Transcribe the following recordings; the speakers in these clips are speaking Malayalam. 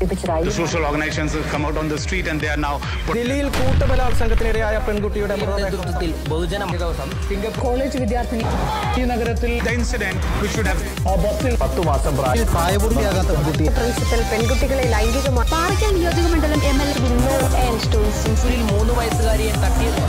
സംഘടിപ്പിച്ചതായി. The social organizations have come out on the street and they are now. ദില്ലിയിൽ കൂട്ടബലാത്സംഗത്തിനിരയായ പെൺകുട്ടിയുടെ നേതൃത്വത്തിൽ ബഹുജന ദിവസം കോളേജ് വിദ്യാർത്ഥിനി ഈ നഗരത്തിൽ the incident which should have ബസ്സിൽ 10 മാസം പ്രായപൂർത്തിയാകാത്ത പെൺകുട്ടി പ്രിൻസിപ്പൽ പെൺകുട്ടികളെ ലൈംഗികമായി പാറയ്ക്കൽ നിയോജക മണ്ഡലം MLA 3 വയസ്സുകാരിയെ തട്ടിയത്.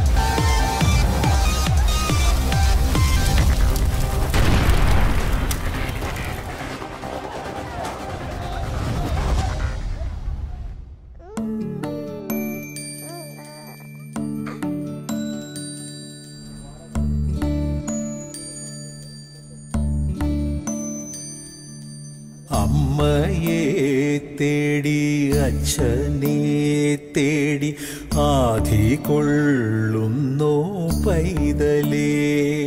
അമ്മയെ തേടി അച്ഛനെ തേടി ആധി കൊള്ളുന്നോ പൈതലേ.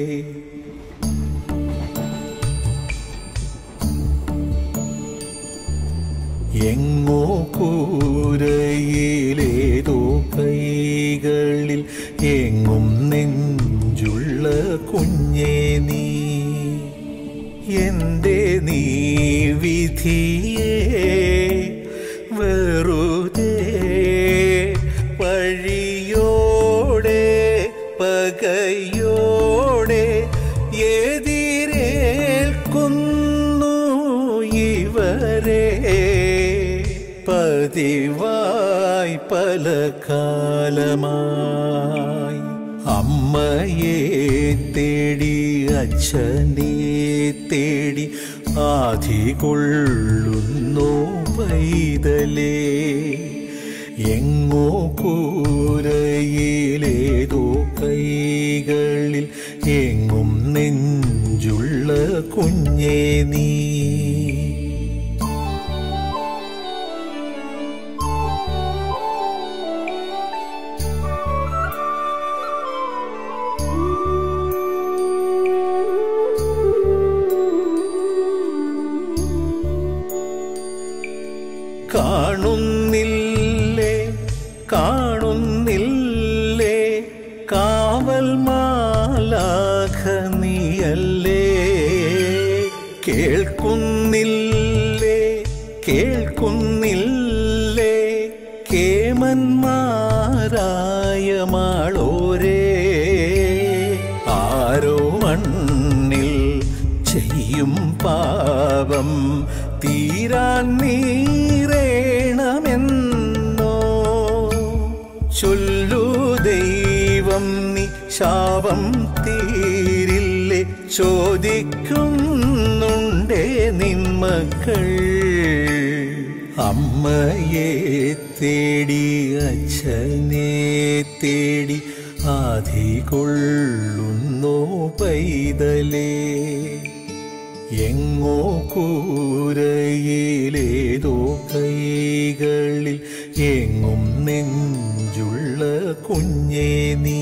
എങ്ങോ കൂരയിലേതോ കൈകളിൽ എങ്ങും നെഞ്ചുള്ള കുഞ്ഞേ നീ. എന്റെ നീ വിധിയെ വെറുതെ വഴിയോടെ പകയോടെ എതിരേൽക്കുന്നു ഇവരെ. പതിവായി പല കാലമായി അമ്മയെ തേടി അച്ഛനെ തേടി ആധി കൊള്ളുന്നു പൈതലേ. എങ്ങോ കൂരയിലേതോ കൈകളിൽ എങ്ങും നെഞ്ചുള്ള കുഞ്ഞേ നീ. കാണുന്നില്ലേ കാണുന്നില്ലേ കാവൽ മാലാഖ നീയല്ലേ. കേൾക്കുന്നില്ലേ കേൾക്കുന്നില്ലേ കേമന്മാരായ മാളോരേ. ആരോ മണ്ണിൽ ചെയ്യും പാപം തീരാൻ നീറേണമെന്നോ ചൊല്ലു ദൈവം നീ ശാപം തീരില്ലേ ചോദിക്കുന്നുണ്ടേ നിന്മക്കൾ. അമ്മയെ തേടി അച്ഛനെ തേടി ആധി കൊള്ളുന്നോ പൈതലേ. എങ്ങോ കൂരയിലേതോ കൈകളിൽ എങ്ങും നെഞ്ചുള്ള കുഞ്ഞേ നീ.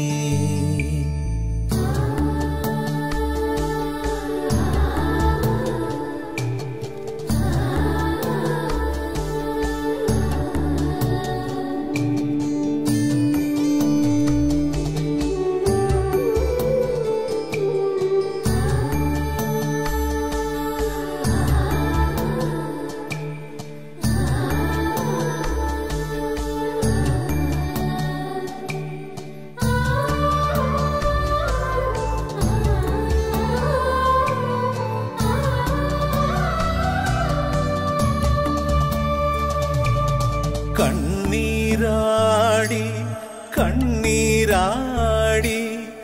കണ്ണീരാടി കണ്ണീരാടി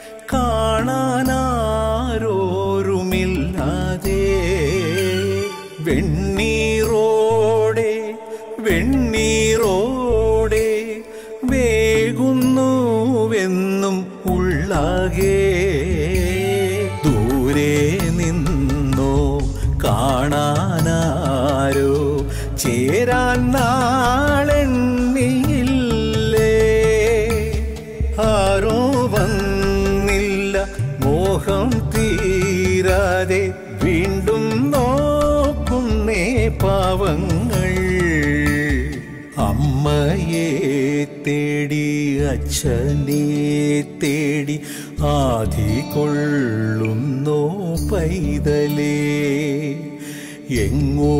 കാണാനാരോരുമില്ലാതെ വെണ്ണീറോടെ വെണ്ണീറോടെ വേകുന്നുവെന്നും ഉള്ളാകെ. ദൂരെ നിന്നോ കാണാനാരോ ചേരാൻ നാളെണ്ണിയില്ലേ. ആരോ വന്നില്ല മോഹം തീരാതെ വീണ്ടും നോക്കുന്നേ പാവങ്ങൾ. അമ്മയെ തേടി അച്ഛനെ തേടി ആധി കൊള്ളുന്നോ പൈതലേ. എങ്ങോ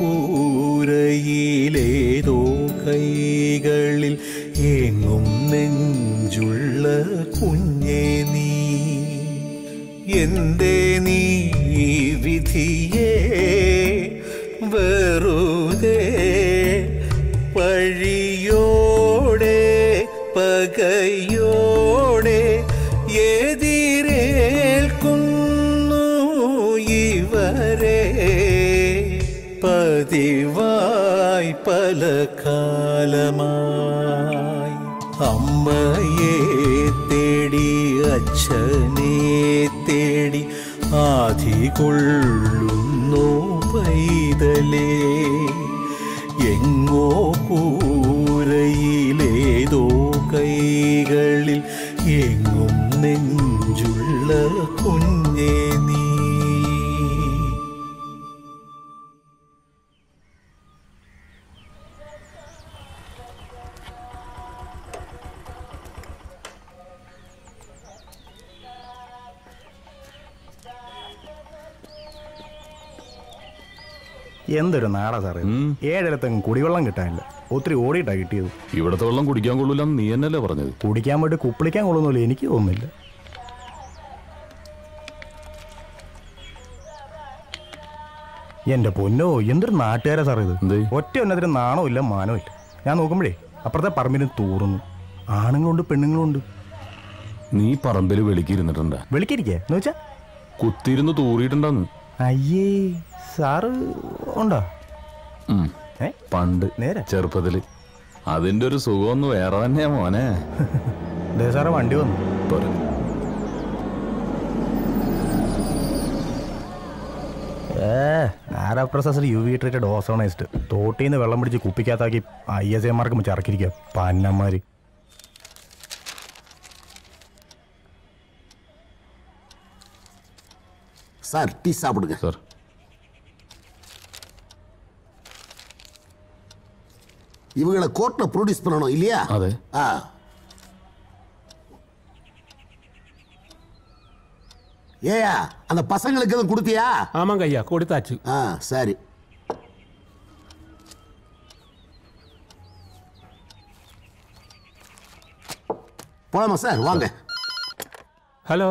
കൂരയിലേതോ കൈകളിൽ എങ്ങും നെഞ്ചുള്ള കുഞ്ഞേ നീ എന്തേ നീ വിധിയേ വെറുതെ പഴിയോടെ പകയോടെ എതിരേൽക്കുന്നു ഇവരെ പതിവായി പല കാലമായി അമ്മയെ തേടി അച്ഛനെ തേടി ആധി കൊള്ളുന്നു പൈതലേ എങ്ങോ കൂരയിലേതോ കൈകളിൽ എങ്ങും നെഞ്ചുള്ള കുഞ്ഞേ നീ. എന്തൊരു നാടാ സാറേ, 7 കുടിവെള്ളം കിട്ടാനില്ല. ഒത്തിരി ഓടിയിട്ടാ കിട്ടിയത്. ഇവിടത്തെ വെള്ളം കുടിക്കാൻ കൊള്ളൂല, നീ എന്നല്ലേ പറഞ്ഞത്? കുടിക്കാൻ വേണ്ടി കുപ്പിളിക്കാൻ കൊള്ളുന്നില്ല, എനിക്ക് തോന്നുന്നില്ല. എന്റെ പൊന്നോ, എന്തൊരു നാട്ടുകാരാ സാറേ ഇത്. ഒറ്റ ഒന്നതിന് നാണോ ഇല്ല മാനോ ഇല്ല. ഞാൻ നോക്കുമ്പോഴേ അപ്പുറത്തെ പറമ്പിന് തൂറുന്നു. ആണുങ്ങളുണ്ട് പെണ്ണുങ്ങളുണ്ട്. നീ പറമ്പിൽ വെളിക്കിരുന്നിട്ടുണ്ടാ? വെളിക്കിരിക്കേ എന്ന് വെച്ചാ കുത്തിയിരുന്ന് തൂറിയിട്ടുണ്ടാന്ന്. അയ്യേ, സാറ് ഉണ്ടോ? പണ്ട് നേരെ ചെറുപ്പത്തില്. അതിന്റെ ഒരു സുഖമൊന്നും വേറെ തന്നെയാ മോനെ. സാറേ വണ്ടി വന്നു. ആരാ പ്രൊസസർ UV ട്രീറ്റഡ് ഓസോണൈസ്ഡ്. തോട്ടീന്ന് വെള്ളം പിടിച്ച് കുപ്പിക്കകത്താക്കി ISAമാർക്ക് ചറക്കിരിക്കുക പന്നമാര്. சார் டீ சாப்பிடுங்க சார். இவங்களை கோர்ட்ல ப்ரொடியூஸ் பண்ணணும் இல்லையா? அதே. ஏயா அந்த பசங்களுக்கு எதுவும் கொடுத்தியா? ஆமாங்க ஐயா, கொடுத்தாச்சு. சரி. போலாமா சார்? வாங்க. ஹலோ.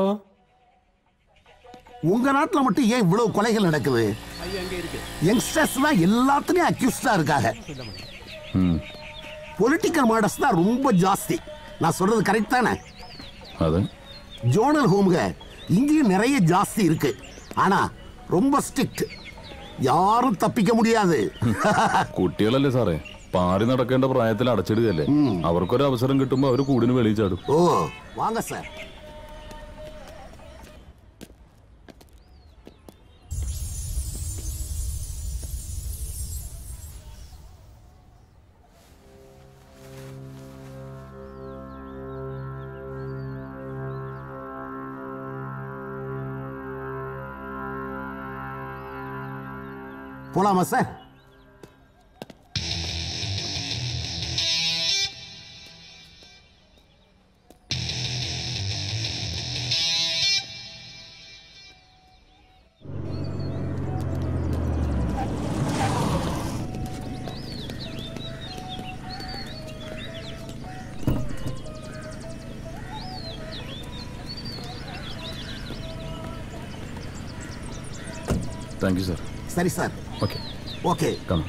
உங்க நாட்டில் மட்டும் ஏன் இவ்வளவு கொலைகள் நடக்குது? யங்ஸ்டர்ஸ் தான் எல்லாத்துலயும் அக்யூஸ்டா இருக்காங்க. பொலிட்டிக்கல் மர்டர்ஸ் தான் ரொம்ப ஜாஸ்தி. நான் சொல்றது கரெக்ட் தானே? ஜோனல் ஹோம்க இங்கேயும் நிறைய ஜாஸ்தி இருக்கு. ஆனா ரொம்ப ஸ்ட்ரிக்ட், யாரும் தப்பிக்க முடியாது. കുട്ടികളല്ലേ സാറേ, പാറി നടക്കേണ്ട പ്രായത്തിൽ അടച്ചിടുകയല്ലേ. അവർക്കൊരു അവസരം കിട്ടുമ്പോ അവര് കൂടിന് വെളിയിൽ ചാടും. ഓ വാങ്ങ സാർ. போலாமா சார்? Thank you, sir. சரி சார். Okay. Okay. Come.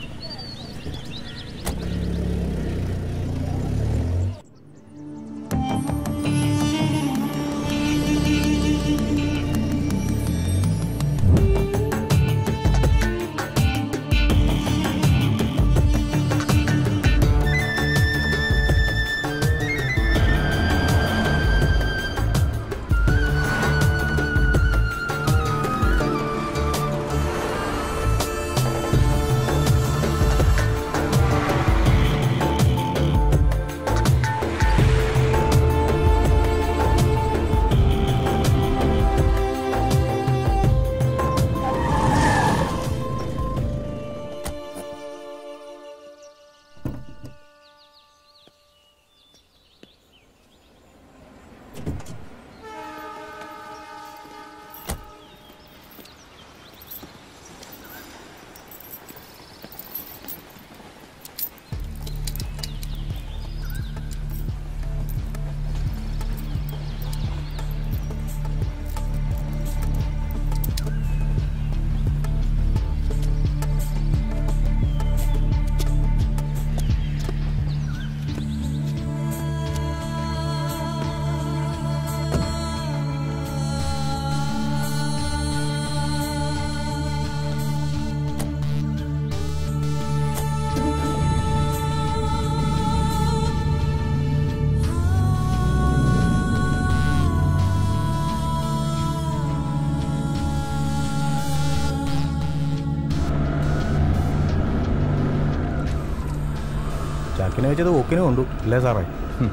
കണക്കിന് വെച്ചത് ഓക്കിന് കൊണ്ടു അല്ലേ സാറേ?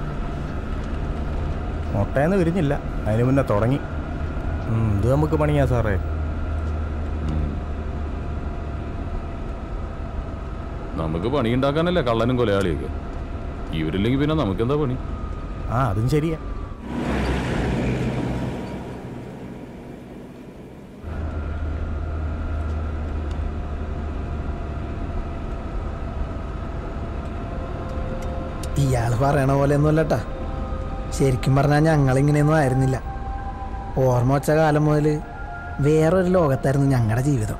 മുട്ടയെന്ന് വിരിഞ്ഞില്ല, അതിന് മുന്നേ തുടങ്ങി. ഇത് നമുക്ക് പണിയാ സാറേ. നമുക്ക് പണിയുണ്ടാക്കാനല്ലേ കള്ളനും കൊലയാളിയൊക്കെ. ഇവരില്ലെങ്കിൽ പിന്നെ നമുക്കെന്താ പണി? അതും ശരിയാ. ഇയാൾ പറയണ പോലെ ഒന്നുമല്ലട്ടാ. ശരിക്കും പറഞ്ഞാൽ ഞങ്ങളിങ്ങനെയൊന്നും ആയിരുന്നില്ല. ഓർമ്മ വെച്ച കാലം മുതൽ വേറൊരു ലോകത്തായിരുന്നു ഞങ്ങളുടെ ജീവിതം.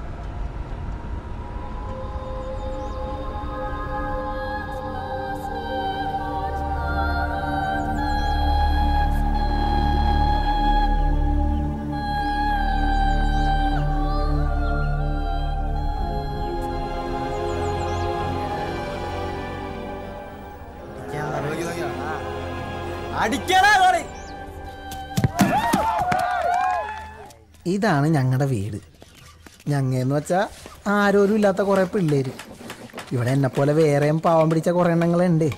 ഇതാണ് ഞങ്ങളുടെ വീട്. ഞങ്ങെന്ന് വെച്ചാൽ ആരോരും ഇല്ലാത്ത കുറേ പിള്ളേർ. ഇവിടെ എന്നെപ്പോലെ വേറെയും പാവം പിടിച്ച കുറേ എണ്ണങ്ങളുണ്ട്.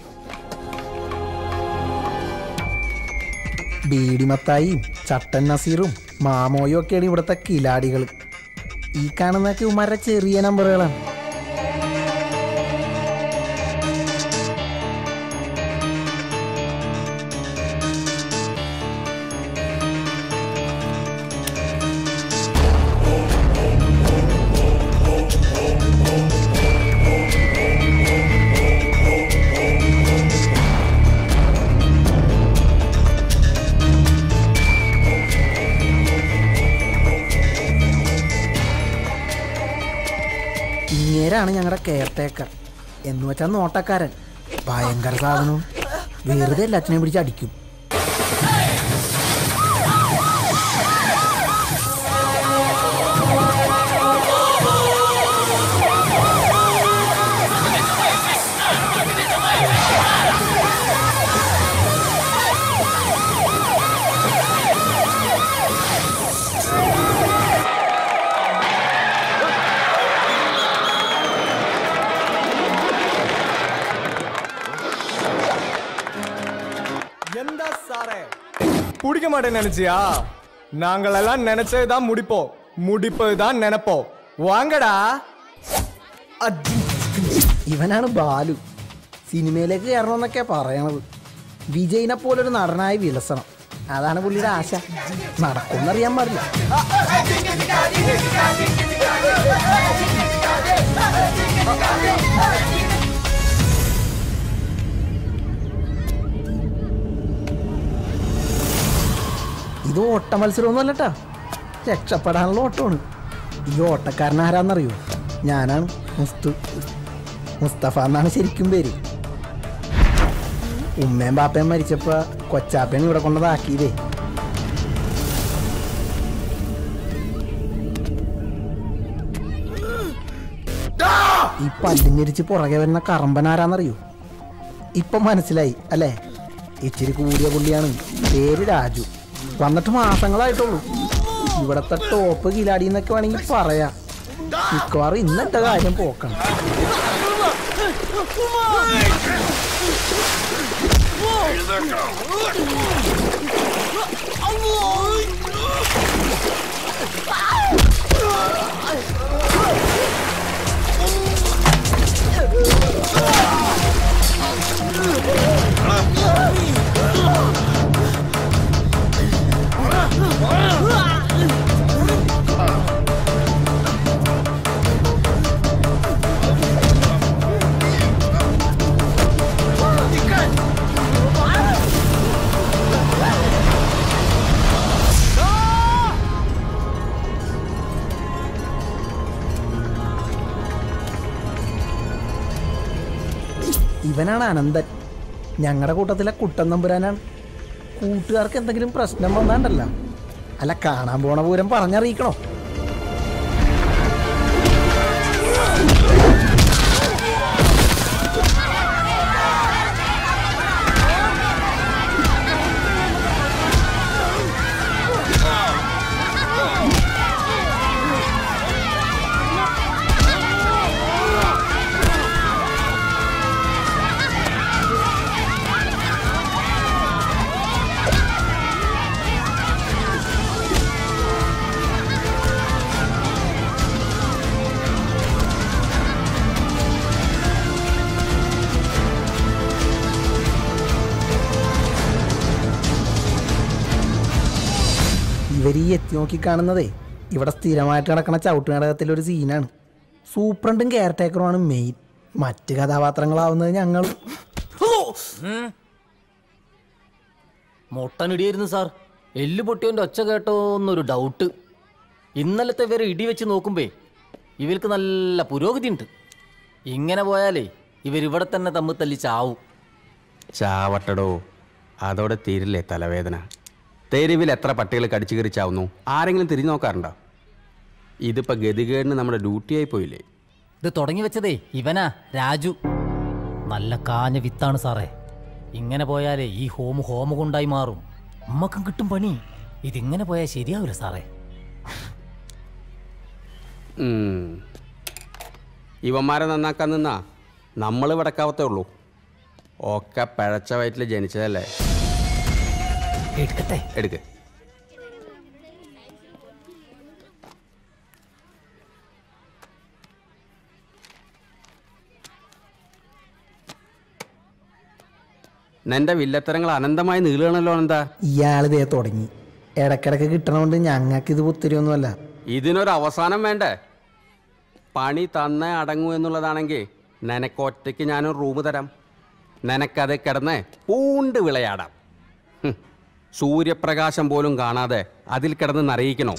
ബീഡിമത്തായിയും ചട്ടൻ നസീറും മാമോയും ഒക്കെയാണ് ഇവിടുത്തെ കിലാടികൾ. ഈ കാണുന്നതൊക്കെ ഉമാരുടെ ചെറിയ നമ്പറുകളാണ്. ഇങ്ങേരാണ് ഞങ്ങളുടെ കെയർ ടേക്കർ. എന്ന് വെച്ചാൽ നോട്ടക്കാരൻ. ഭയങ്കര സാധനവും. വെറുതെ എല്ലാത്തിനെയും പിടിച്ച് അടിക്കും. பிடிக்க மாட்டேன் நினைச்சியா? நாங்கள் எல்லாம் நினைச்சதுதான் முடிப்போம், முடிப்பதுதான் நினைப்போம். வாங்கடா. ഇവനാണ് ബാലു. സിനിമയിലേക്ക് കയറണമെന്നൊക്കെ പറയണത്. വിജയിനെ പോലൊരു നടനായി വിലസണം. അതാണ് പുള്ളിയുടെ ആശ. നടക്കുമെന്നറിയാൻ പാടില്ല. ഇത് ഓട്ട മത്സരമൊന്നും അല്ലട്ടാ, രക്ഷപ്പെടാനുള്ള ഓട്ടമാണ്. ഈ ഓട്ടക്കാരൻ ആരാന്നറിയോ? ഞാനാണ്. മുസ്തഫ എന്നാണ് ശരിക്കും പേര്. ഉമ്മയും ബാപ്പയും മരിച്ചപ്പോ കൊച്ചാപ്പയാണ് ഇവിടെ കൊണ്ടതാക്കിയതേ. ഈ പല്ലിഞ്ഞരിച്ച് പുറകെ വരുന്ന കറമ്പനാരാന്നറിയോ? ഇപ്പം മനസ്സിലായി അല്ലേ? ഇച്ചിരി കൂടിയ പുള്ളിയാണ്. പേര് രാജു. വന്നിട്ട് മാസങ്ങളായിട്ടുള്ളൂ. ഇവിടത്തെ ടോപ്പ് കിലാടി എന്നൊക്കെ വേണമെങ്കിൽ പറയാം. മിക്കവാറും ഇന്നത്തെ കാര്യം പോക്കണം. ഇവനാണ് അനന്തൻ. ഞങ്ങളുടെ കൂട്ടത്തിലെ കുട്ടൻ നമ്പുരാനാണ്. കൂട്ടുകാർക്ക് എന്തെങ്കിലും പ്രശ്നം വന്നാണ്ടല്ല, അല്ല കാണാൻ പോണ പൂരം പറഞ്ഞറിയിക്കണോ? ഈ എത്തി നോക്കി കാണുന്നതേ ഇവിടെ സ്ഥിരമായിട്ട് നടക്കുന്ന ചവിട്ട് നാടകത്തിലൊരു സീനാണ്. സൂപ്രണ്ടും കെയർ ടേക്കറുമാണ് മെയിൻ. മറ്റ് കഥാപാത്രങ്ങളാവുന്നത് ഞങ്ങൾ. മൊട്ടനിടിയായിരുന്നു സാർ. എല്ല് പൊട്ടിയവൻ്റെ ഒച്ച കേട്ടോ എന്നൊരു ഡൗട്ട്. ഇന്നലത്തെ വരെ ഇടി വെച്ച് നോക്കുമ്പേ ഇവർക്ക് നല്ല പുരോഗതി ഉണ്ട്. ഇങ്ങനെ പോയാലേ ഇവരിവിടെ തന്നെ തമ്മിൽ തല്ലി ചാവും. ചാവട്ടടോ, അതോടെ തീരില്ലേ തലവേദന. തെരുവിൽ എത്ര പട്ടികൾ കടിച്ചു കയറി ചാവുന്നു? ആരെങ്കിലും തിരിഞ്ഞു നോക്കാറുണ്ടോ? ഇതിപ്പോൾ ഗതികേടിന് നമ്മുടെ ഡ്യൂട്ടിയായി പോയില്ലേ? ഇത് തുടങ്ങി വെച്ചതേ ഇവനാ, രാജു. നല്ല കാഞ്ഞ വിത്താണ് സാറേ. ഇങ്ങനെ പോയാലേ ഈ ഹോമ കൊണ്ടായി മാറും. നമ്മക്കും കിട്ടും പണി. ഇതിങ്ങനെ പോയാൽ ശരിയാവില്ല സാറേ. ഇവന്മാരെ നന്നാക്കാൻ നിന്നാ നമ്മൾ വിടക്കാവത്തേ ഉള്ളൂ. ഒക്കെ പിഴച്ച വയറ്റിൽ ജനിച്ചതല്ലേ. എടുക്ക്. നിന്റെ വില്ലത്തരങ്ങൾ അനന്തമായി നീളുകയാണല്ലോ. എന്താ ഇയാളിതേ തുടങ്ങി. ഇടക്കിടക്ക് കിട്ടണോണ്ട് ഞങ്ങൾക്ക് ഇത് പുത്തിരിയൊന്നുമല്ല. ഇതിനൊരു അവസാനം വേണ്ടേ? പണി തന്നേ അടങ്ങൂ എന്നുള്ളതാണെങ്കിൽ നിനക്കൊറ്റയ്ക്ക് ഞാനൊരു റൂം തരാം. നിനക്കത് കിടന്ന് പൂണ്ട് വിളയാടാം. സൂര്യപ്രകാശം പോലും കാണാതെ അതിൽ കിടന്ന് നിറയിക്കണോ?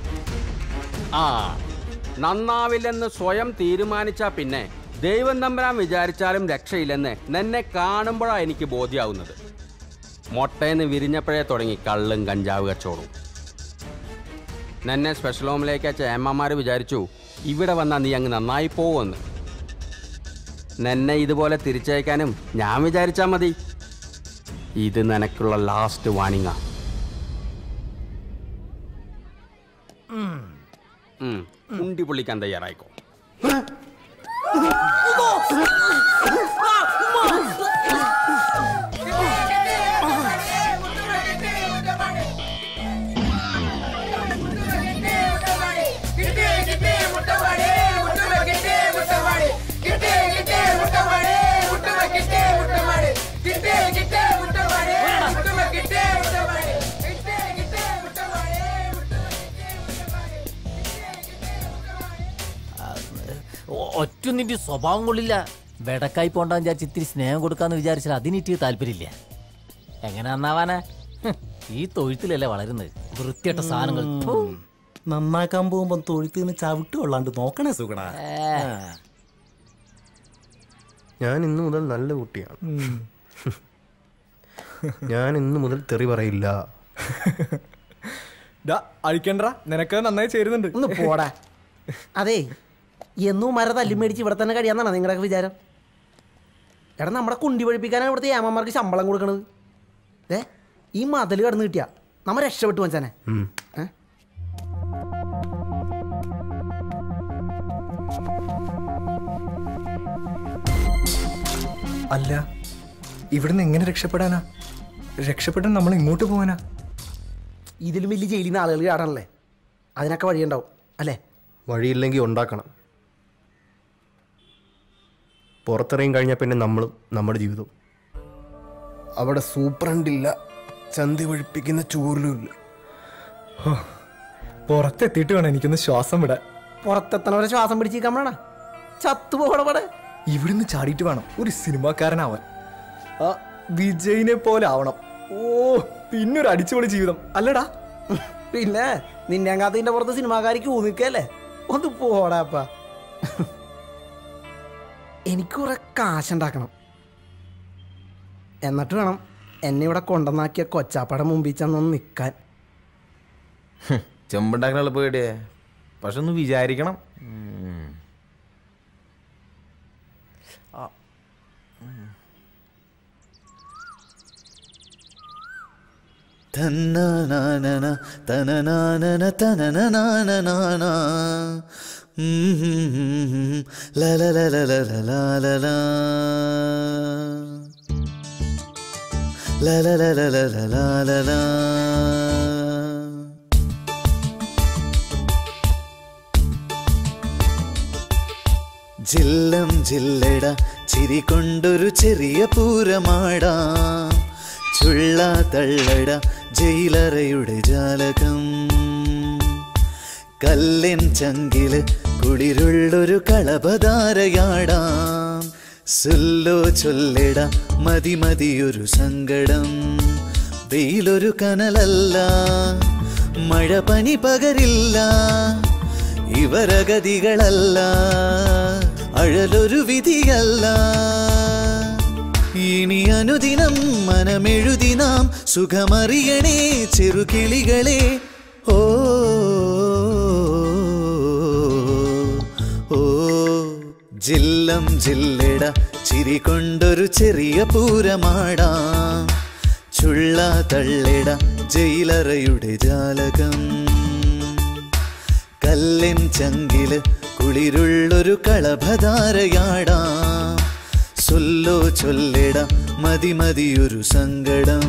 നന്നാവില്ലെന്ന് സ്വയം തീരുമാനിച്ചാൽ പിന്നെ ദൈവം തമ്പുരാൻ വിചാരിച്ചാലും രക്ഷയില്ലെന്ന് നിന്നെ കാണുമ്പോഴാണ് എനിക്ക് ബോധ്യമാവുന്നത്. മൊട്ടയെന്ന് വിരിഞ്ഞപ്പോഴേ തുടങ്ങി കള്ളും കഞ്ചാവ് കച്ചവടവും. നിന്നെ സ്പെഷ്യൽ ഹോമിലേക്ക് അയച്ച ഏമ്മമാർ വിചാരിച്ചു ഇവിടെ വന്നാൽ നീ അങ്ങ് നന്നായി പോവുമെന്ന്. നിന്നെ ഇതുപോലെ തിരിച്ചയക്കാനും ഞാൻ വിചാരിച്ചാൽ മതി. ഇത് നിനക്കുള്ള ലാസ്റ്റ് വാണിങ്ങാ. ഉണ്ടി പൊള്ളിക്കാൻ തയ്യാറായിക്കോ. ഒറ്റ നിന്റെ സ്വഭാവം കൊള്ളില്ല. വെടക്കായി പോണ്ടാന്ന് വിചാരിച്ച് ഇത്തിരി സ്നേഹം കൊടുക്കാന്ന് വിചാരിച്ചാൽ അതിനിട്ട് താല്പര്യമില്ല. എങ്ങനെ നന്നാവാനാ? ഈ തൊഴുത്തിലല്ലേ വളരുന്നത്. വൃത്തിയായിട്ട സാധനങ്ങൾ നന്നാക്കാൻ പോകുമ്പോ തൊഴുത്തിന് ചവിട്ട് കൊള്ളാണ്ട് നോക്കണേ സുഗണ. ഞാൻ ഇന്നു മുതൽ നല്ല കുട്ടിയാണ്. ഞാൻ ഇന്നു മുതൽ തെറി പറയില്ല. അഴിക്കണ്ട, നിനക്ക് നന്നായി ചേരുന്നുണ്ട്. ഒന്ന് പോടാ. അതേ, എന്നും മര തല്ലി മേടിച്ച് ഇവിടെ തന്നെ കഴിയാന്നാണ് നിങ്ങളുടെ വിചാരം? എടാ, നമ്മുടെ കുണ്ടി പഴിപ്പിക്കാനാണ് ഇവിടുത്തെ ഏമ്മമാർക്ക് ശമ്പളം കൊടുക്കണത്. ഈ മതിൽ കടന്നു കിട്ടിയാ നമ്മ രക്ഷപ്പെട്ടു വച്ചാനെ. അല്ല, ഇവിടുന്ന് എങ്ങനെ രക്ഷപ്പെടാനാ? രക്ഷപ്പെട്ടാൻ നമ്മൾ ഇങ്ങോട്ട് പോവാനാ? ഇതിലും വലിയ ജയിലിൽ നിന്ന് ആളുകൾ ചാടാനല്ലേ? അതിനൊക്കെ വഴിയുണ്ടാവും അല്ലേ? വഴിയില്ലെങ്കിൽ ഉണ്ടാക്കണം. പുറത്തിറങ്ങി കഴിഞ്ഞാൽ പിന്നെ നമ്മളും നമ്മുടെ ജീവിതവും. അവിടെ സൂപ്രണ്ടില്ല, ചന്തി ഒഴിപ്പിക്കുന്ന ചൂരിലുമില്ല. പുറത്തെത്തിയിട്ട് വേണം എനിക്കൊന്ന് ശ്വാസം വിടാൻ. പുറത്തെത്തണവരെ ശ്വാസം പിടിച്ചിരിക്കാൻ ചത്തുപോകണവിടെ. ഇവിടുന്ന് ചാടിയിട്ട് വേണം ഒരു സിനിമാക്കാരനാവാൻ. വിജയിനെ പോലെ ആവണം. പിന്നൊരു അടിച്ചുപൊളി ജീവിതം അല്ലടാ. പിന്നെ നിന്നെ കാത്തിന്റെ പുറത്ത് സിനിമാക്കാരിക്ക് ഊന്നിക്കല്ലേ? ഒന്ന് പോടാപ്പ. എനിക്ക് കുറെ കാശുണ്ടാക്കണം. എന്നിട്ട് വേണം എന്നെ ഇവിടെ കൊണ്ടുവന്നാക്കിയ കൊച്ചാപ്പട മുമ്പിൽ ചെന്നൊന്ന് നിൽക്കാൻ. ചെമ്പുണ്ടാക്കുന്ന എളുപ്പേ, പക്ഷെ ഒന്ന് വിചാരിക്കണം. തന്നനാനന തനനാനന തനനാനനാന ലലലലലലലല ലലലലലലല ജില്ലം ജില്ലട ചിരി കൊണ്ടൊരു ചെറിയ പൂരമാടാം ചുള്ള തള്ളട ജയിലറയുടെ ജാലകം കല്ലിൻ ചങ്കില് കുളിരുള്ളൊരു കളഭധാരയാടാം. സുല്ലോ ചൊല്ലിട മതി മതിയൊരു സങ്കടം. വെയിലൊരു കനലല്ല, മഴ പനി പകരില്ല, ഇവരഗതികളല്ല, അഴലൊരു വിധിയല്ല. ഇനി അനുദിനം മനമെഴുതി നാം സുഖമറിയണേ ചെറുകിളികളെ. ഓ ഓ ജില്ലം ജില്ലട ചിരി കൊണ്ടൊരു ചെറിയ പൂരമാടാം. ചുള്ള തള്ളിട ജയിലറയുടെ ജാലകം. കല്ലിൻ ചങ്കില് കുളിരുള്ളൊരു കളഭധാരയാടാം. സൊല്ലോ ചൊല്ലിട മതി മതിയൊരു സങ്കടം.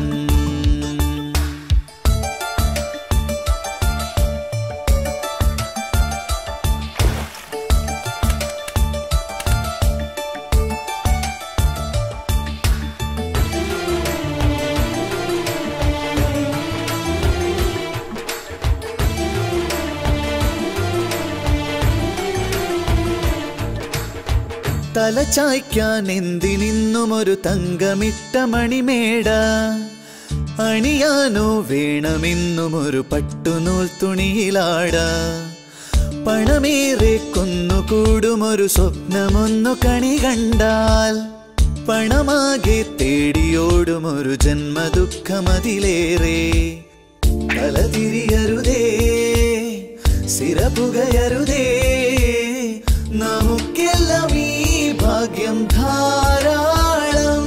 തലചായ്ക്കാൻ എന്തിനിന്നും ഒരു തങ്കമിട്ട മണിമേട. അണിയാനോ വേണമെന്നും ഒരു പട്ടുനൂൽ തുണിയിലാട. പണമേറെ കൊന്നുകൂടുമൊരു സ്വപ്നമൊന്നു കണി കണ്ടാൽ. പണമാകെ തേടിയോടുമൊരു ജന്മദുഃഖമതിലേറെ. തലതിരിയരുതേ സിരപുകയരുതേ, നമുക്കെല്ലാം ഈ ഭാഗ്യം ധാരാളം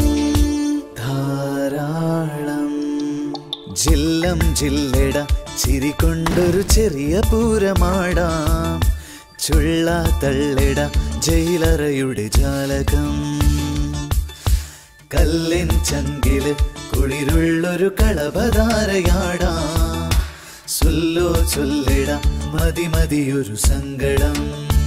ധാരാളം. ജില്ലം ജില്ലട ചിരി കൊണ്ടൊരു ചെറിയ പൂരമാടാം. ചുള്ള തള്ളിട ജയിലറയുടെ ജാലകം. കല്ലിൻ ചങ്കില് കുളിരുള്ളൊരു കളഭധാരയാടാം. സുല്ലോ ചൊല്ലിട മതി മതിയൊരു സങ്കടം.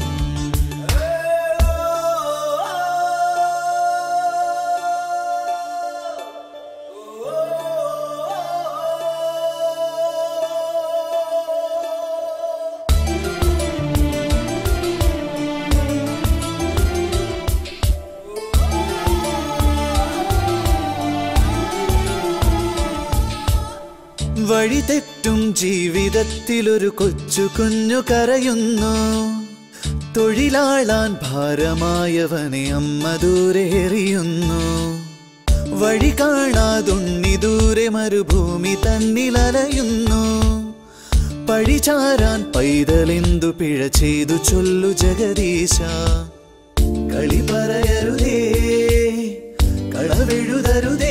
വഴി തെറ്റും ജീവിതത്തിലൊരു കൊച്ചു കുഞ്ഞു കരയുന്നു. തൊഴിലാളാൻ ഭാരമായവനെ അമ്മ ദൂരെ എറിയുന്നു. വഴി കാണാതുണ്ണി ദൂരെ മരുഭൂമി തന്നിലലയുന്നു. പഴിചാരാൻ പൈതലെന്തു പിഴ ചെയ്തു ചൊല്ലു ജഗദീശ. കളി പറയരുതേ കളവെഴുതരുതേ,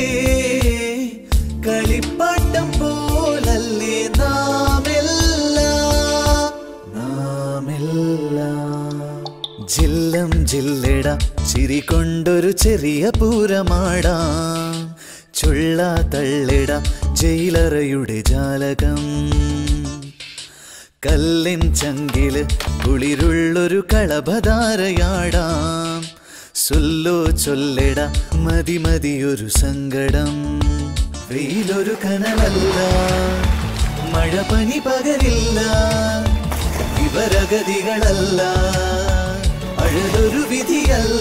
കളിപ്പാട്ടം പോലല്ലേ നാമെല്ലാം. ജില്ലം ജില്ലട ചിരി കൊണ്ടൊരു ചെറിയ പൂരമാടാം. ചുള്ള തള്ളിട ജയിലറയുടെ ജാലകം. കല്ലിൻ ചങ്കില് കുളിരുള്ളൊരു കളഭധാരയാടാം. സുല്ലോ ചൊല്ലിട മതി മതിയൊരു സങ്കടം. വെയിലൊരു കനലല്ല, മഴ പനി പകരില്ല, ഇവരഗതികളല്ല, അഴലൊരു വിധിയല്ല.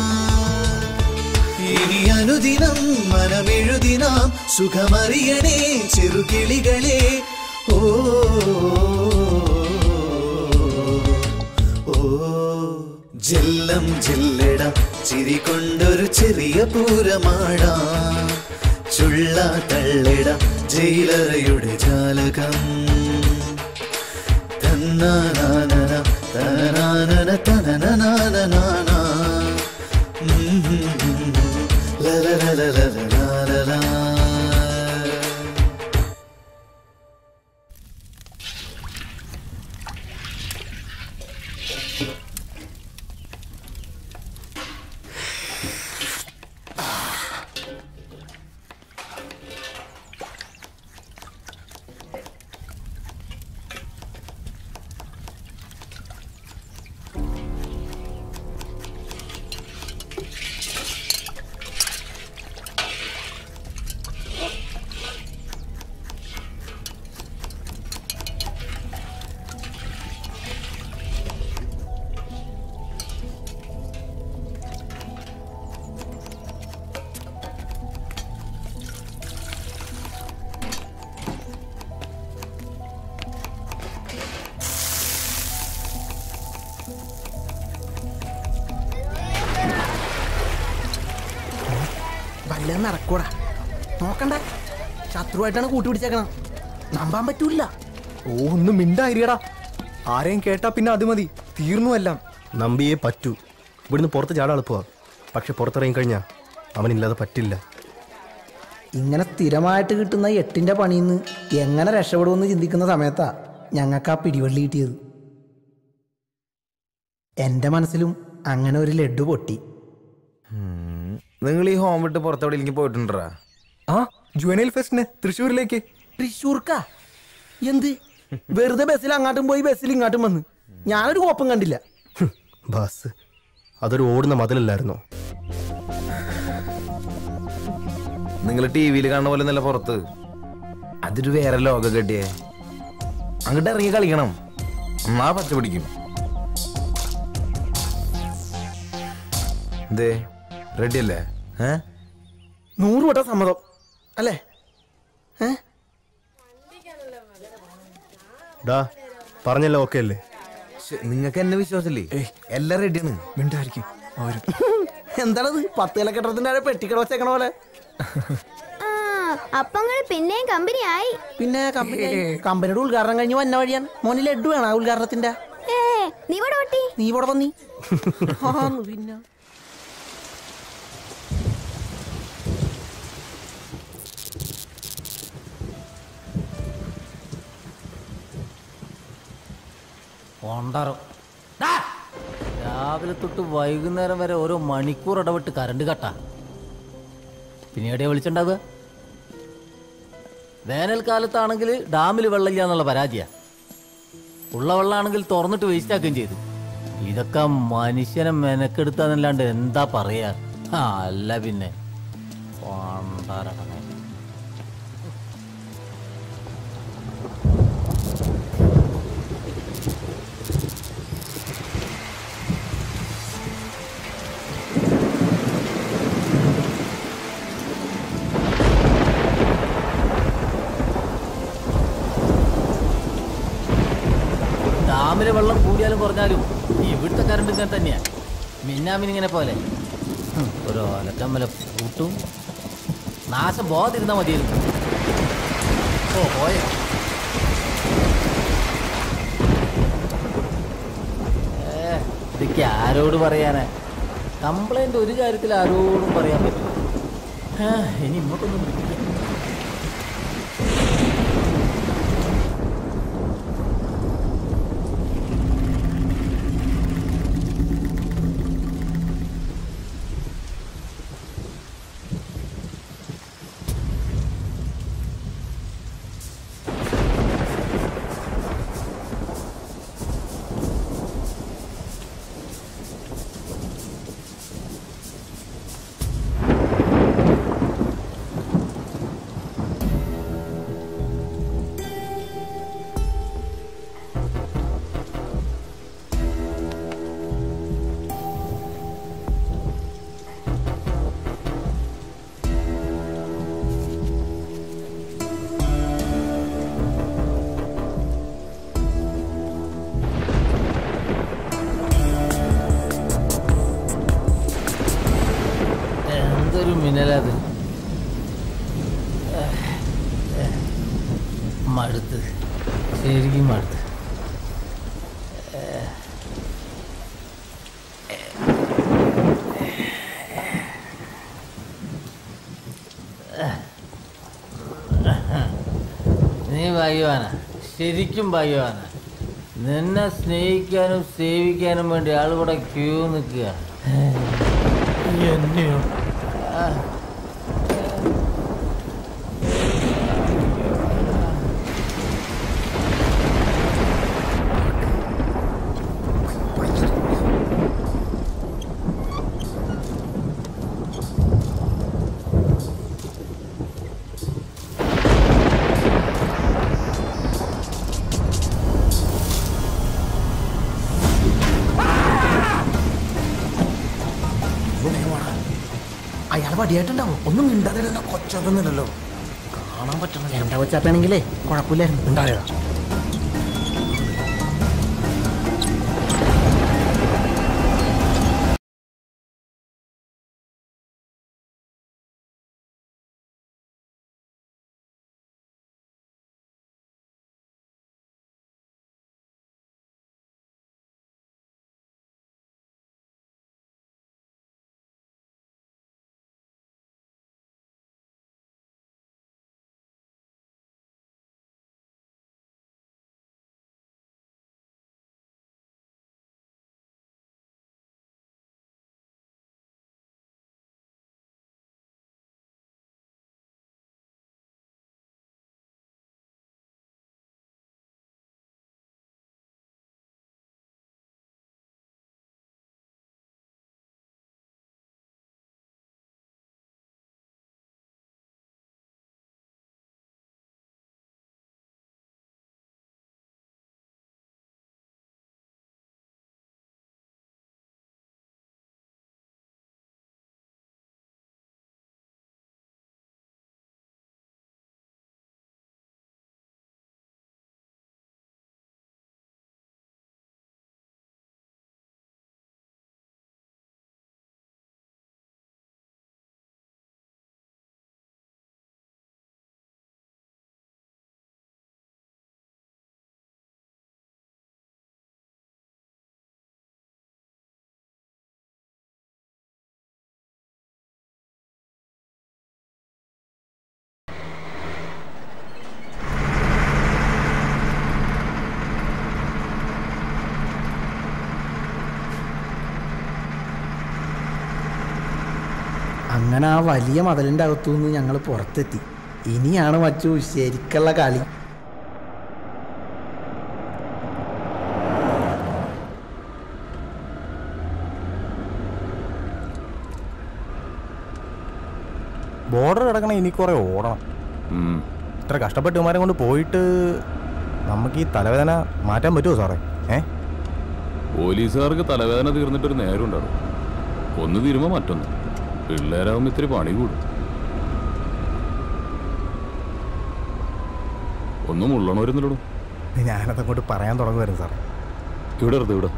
ഇനി അനുദിനം മനമെഴുതി നാം സുഖമറിയണേ ചെറുകിളികളെ. ഓ ഓ ജില്ലം ജില്ലട ചിരി കൊണ്ടൊരു ചെറിയ പൂരമാടാം. ചുള്ള തള്ളിട ജയിലറയുടെ ജാലകം. തന്നാനാനന തനാനന തനനാനനാന ലലലലലലലല. വല്ലതും നടക്കൂടാ. നോക്കണ്ട, ശത്രുവായിട്ടാണ് കൂട്ടുപിടിച്ചേക്കണം. നമ്പാൻ പറ്റൂല. ഓ ഒന്നും മിണ്ടായിരിക്കടാ. ആരെയും കേട്ടാ പിന്നെ അത് മതി, തീർന്നു എല്ലാം. നമ്പിയേ പറ്റൂ. ഇവിടുന്ന് പുറത്ത് ചാടാൻ എളുപ്പമാ, പക്ഷെ പുറത്തിറങ്ങി കഴിഞ്ഞാൽ അവനില്ലാതെ പറ്റില്ല. ഇങ്ങനെ സ്ഥിരമായിട്ട് കിട്ടുന്ന 8ന്റെ പണിയിൽ നിന്ന് എങ്ങനെ രക്ഷപ്പെടുമെന്ന് ചിന്തിക്കുന്ന സമയത്താ ഞങ്ങൾക്ക് ആ പിടിവള്ളി കിട്ടിയത്. എൻ്റെ മനസ്സിലും അങ്ങനെ ഒരു ലഡ്ഡു പൊട്ടി. നിങ്ങൾ ഈ ഹോം വിട്ട് പുറത്തെവിടെയെങ്കിലും പോയിട്ടുണ്ടാ? ആ ജുവനൈൽ ഫെസ്റ്റിന് തൃശ്ശൂരിലേക്ക്. തൃശ്ശൂർക്കാ? എന്ത് വെറുതെ ബസ്സിൽ അങ്ങോട്ടും പോയി ബസ്സിൽ ഇങ്ങോട്ടും വന്ന് ഞാനൊരു കോപ്പം കണ്ടില്ല. ബസ് അതൊരു ഓടുന്ന മതിലല്ലായിരുന്നോ? നിങ്ങൾ ടി വിയിൽ കാണുന്ന പോലെ നല്ല പുറത്ത് അതൊരു വേറെ ലോക കെട്ടിയേ. അങ്ങോട്ട് ഇറങ്ങി കളിക്കണം, എന്നാ പച്ച പിടിക്കും. എന്തേ റെഡി അല്ലേ? 100 വട്ടം സമ്മതം അല്ലേ? പറഞ്ഞല്ലോ ഓക്കെ അല്ലേ? നിങ്ങൾക്ക് എന്നെ വിശ്വാസമില്ലേ? എല്ലാം റെഡിയാണ്. മിണ്ടായിരിക്കും അവരും. എന്താണത് 10 ഇലക്കെട്ടത്തിന്റെ പെട്ടിക്കട വെച്ചേക്കണ പോലെ? അപ്പങ്ങൾ പിന്നെയും കമ്പനി ആയി. പിന്നെ കമ്പനിയുടെ ഉദ്ഘാടനം കഴിഞ്ഞ് വന്ന വഴിയാണ്. മോന് ലഡ്ഡു വേണം ആ ഉദ്ഘാടനത്തിന്റെ? നീ ഇവിടെ വന്നി പിന്നെ രാവിലെ തൊട്ട് വൈകുന്നേരം വരെ ഓരോ മണിക്കൂർ ഇടവിട്ട് കറണ്ട് കട്ടാ. പിന്നെ എവിടെയാ വിളിച്ചിട്ടുണ്ടാവുക? വേനൽക്കാലത്താണെങ്കിൽ ഡാമിൽ വെള്ളമില്ല എന്നുള്ള പരാതിയാ. ഉള്ള വെള്ളമാണെങ്കിൽ തുറന്നിട്ട് വേസ്റ്റ് ആക്കുകയും ചെയ്തു. ഇതൊക്കെ മനുഷ്യനെ മെനക്കെടുത്താന്നല്ലാണ്ട് എന്താ പറയാ? അല്ല പിന്നെ ഡാമിലെ വെള്ളം കൂടിയാലും കുറഞ്ഞാലും ഇവിടുത്തെ കറണ്ട് ഇങ്ങനെ തന്നെയാ. മിന്നാമിനിങ്ങനെ പോലെ ഒരു ഒലക്കമ്മല കൂട്ടും. നാശം പോകാതിരുന്നാ മതിയായിരുന്നു. ഓ പോയ ഇതൊക്കെ ആരോട് പറയാനാ? കംപ്ലൈന്റ് ഒരു കാര്യത്തിൽ ആരോടും പറയാൻ പറ്റും. ഇനി ഇങ്ങോട്ടൊന്നും വിളിക്കില്ല. മിന്നലത് മടുത്ത്, ശരിക്കും മടുത്ത്. നീ ഭാഗ്യവാനാ, ശരിക്കും ഭാഗ്യവാനാ. നിന്നെ സ്നേഹിക്കാനും സേവിക്കാനും വേണ്ടി ആളുകൂടെ ക്യൂ നിൽക്കുക. എന്നെയോ? അയാൾ വടിയായിട്ടുണ്ടാവും. ഒന്നും മിണ്ടാതെ കൊച്ചൊന്നുമില്ലല്ലോ, കാണാൻ പറ്റണം. എൻ്റെ കൊച്ചാപ്പാണെങ്കിലേ കുഴപ്പമില്ലായിരുന്നു. ഉണ്ടായതാ അങ്ങനെ ആ വലിയ മതിലിൻ്റെ അകത്തുനിന്ന് ഞങ്ങൾ പുറത്തെത്തി. ഇനിയാണ് മച്ചു ശരിക്കുള്ള കളി. ബോർഡർ കിടക്കണ ഇനി കുറെ ഓടണം. ഇത്ര കഷ്ടപ്പെട്ട് ഇമാരെ കൊണ്ട് പോയിട്ട് നമുക്ക് ഈ തലവേദന മാറ്റാൻ പറ്റുമോ സാറേ? പോലീസുകാർക്ക് തലവേദന തീർന്നിട്ടൊരു നേരം ഉണ്ടാവും. ഒന്ന് തീരുമ്പോൾ മറ്റൊന്ന്. പിള്ളേരാകുമ്പോൾ ഇത്തിരി പണി കൂടും. ഒന്നും ഉള്ളണവരുന്നില്ലടൂ. ഞാനതങ്ങോട്ട് പറയാൻ തുടങ്ങുമായിരുന്നു സാറേ. ഇവിടെ എടുത്ത് ഇവിടെ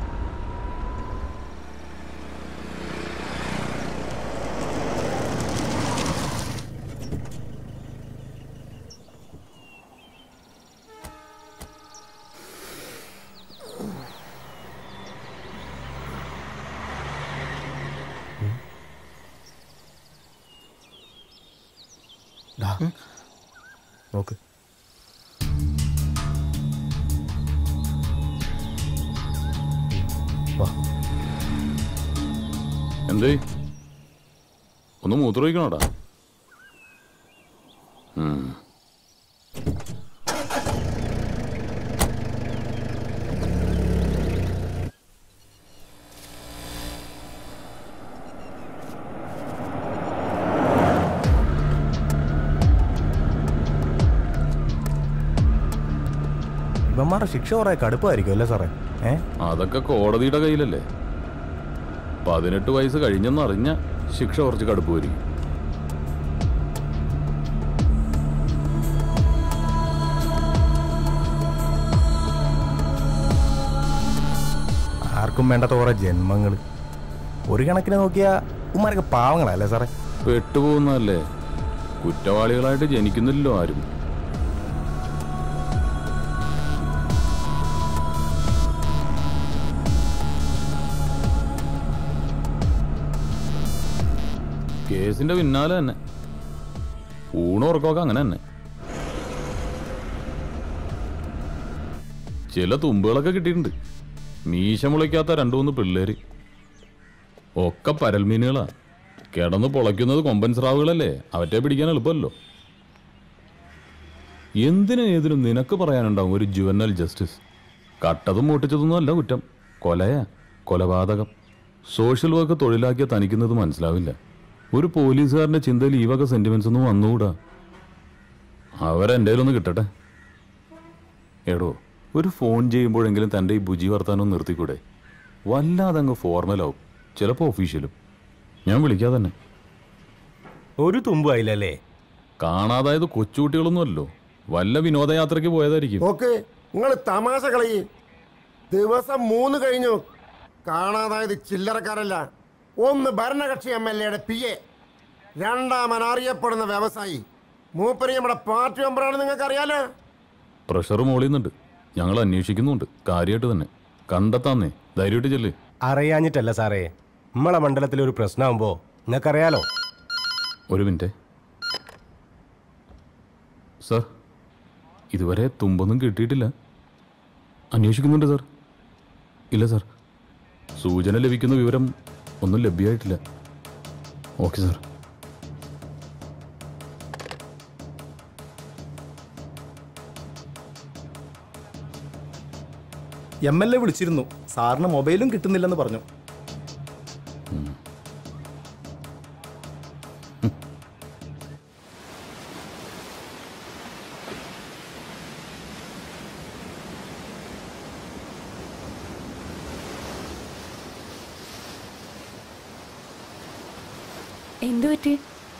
നോക്ക്. എന്തേ ഒന്ന് മൂത്രമൊഴിക്കണോടാ? ഇവന്മാരുടെ ശിക്ഷ കുറെ കടുപ്പമായിരിക്കും അല്ലേ സാറേ? അതൊക്കെ കോടതിയുടെ കയ്യിലല്ലേ. 18 വയസ്സ് കഴിഞ്ഞെന്നറിഞ്ഞ ശിക്ഷ കുറച്ച് കടുപ്പ് വരും. ആർക്കും വേണ്ടാത്ത കുറെ ജന്മങ്ങൾ. ഒരു കണക്കിന് നോക്കിയാ ഉമ്മാരൊക്കെ പാവങ്ങളല്ലേ സാറേ? പെട്ടുപോകുന്നതല്ലേ. കുറ്റവാളികളായിട്ട് ജനിക്കുന്നില്ലല്ലോ ആരും. കേസിന്റെ പിന്നാലെ തന്നെ ഊണുറക്കമൊക്കെ അങ്ങനെ തന്നെ. ചില തുമ്പുകളൊക്കെ കിട്ടിയിട്ടുണ്ട്. മീശ മുളയ്ക്കാത്ത 2-3 പിള്ളേര്. ഒക്കെ പരൽമീനുകളാ. കിടന്ന് പൊളയ്ക്കുന്നത് കൊമ്പൻ സ്രാവുകളല്ലേ. അവറ്റെ പിടിക്കാൻ എളുപ്പമല്ലോ. ഏതിനും നിനക്ക് പറയാനുണ്ടാവും ഒരു ജുവനൽ ജസ്റ്റിസ്. കട്ടതും മൂട്ടിച്ചതൊന്നും അല്ല കുറ്റം. കൊലയാ, കൊലപാതകം. സോഷ്യൽ വർക്ക് തൊഴിലാക്കിയ തനിക്കുന്നത് മനസ്സിലാവില്ല. ഒരു പോലീസുകാരൻ്റെ ചിന്തയിൽ ഈ വക സെന്റിമെന്റ്സ് ഒന്നും വന്നുകൂടാ. അവരെൻ്റെ കയ്യിലൊന്ന് കിട്ടട്ടെ. എടോ, ഒരു ഫോൺ ചെയ്യുമ്പോഴെങ്കിലും തൻ്റെ ഈ ബുജി വർത്താനം നിർത്തിക്കൂടെ? വല്ലാതെ അങ്ങ് ഫോർമലാവും, ചിലപ്പോൾ ഒഫീഷ്യലും. ഞാൻ വിളിക്കാതെ തന്നെ. ഒരു തുമ്പായില്ലല്ലേ? കാണാതായത് കൊച്ചുകുട്ടികളൊന്നുമല്ലോ. വല്ല വിനോദയാത്രയ്ക്ക് പോയതായിരിക്കും. ഓക്കെ, നിങ്ങൾ തമാശ കളയി. ദിവസം 3 കഴിഞ്ഞു. കാണാതായത് ചില്ലറക്കാരല്ല. ഒന്ന് ഭരണകക്ഷി MLA PA, രണ്ടാമൻ അറിയപ്പെടുന്ന വ്യവസായി. മൂപ്പര് നമ്മുടെ പാർട്ടി മെമ്പറാണ്. നിങ്ങൾക്ക് അറിയാലോ. പ്രഷർ മോളിയുന്നുണ്ട്. ഞങ്ങൾ അന്വേഷിക്കുന്നുണ്ട്. കാര്യമായിട്ട് തന്നെ കണ്ടെത്താന്നേ. ധൈര്യമായിട്ട് ചെല്ല്. അറിയാഞ്ഞിട്ടല്ല സാറേ, നമ്മളെ മണ്ഡലത്തിലൊരു പ്രശ്നമാകുമ്പോ നിങ്ങൾക്കറിയാലോ. ഒരു മിനിറ്റ് സാർ. ഇതുവരെ തുമ്പൊന്നും കിട്ടിയിട്ടില്ല. അന്വേഷിക്കുന്നുണ്ട് സാർ. ഇല്ല സാർ, സൂചന ലഭിക്കുന്ന വിവരം ഒന്നും ലഭ്യമായിട്ടില്ല. Okay sir. MLA വിളിച്ചിരുന്നു. സാറിന് മൊബൈലും കിട്ടുന്നില്ലെന്ന് പറഞ്ഞു. എന്തു പറ്റി?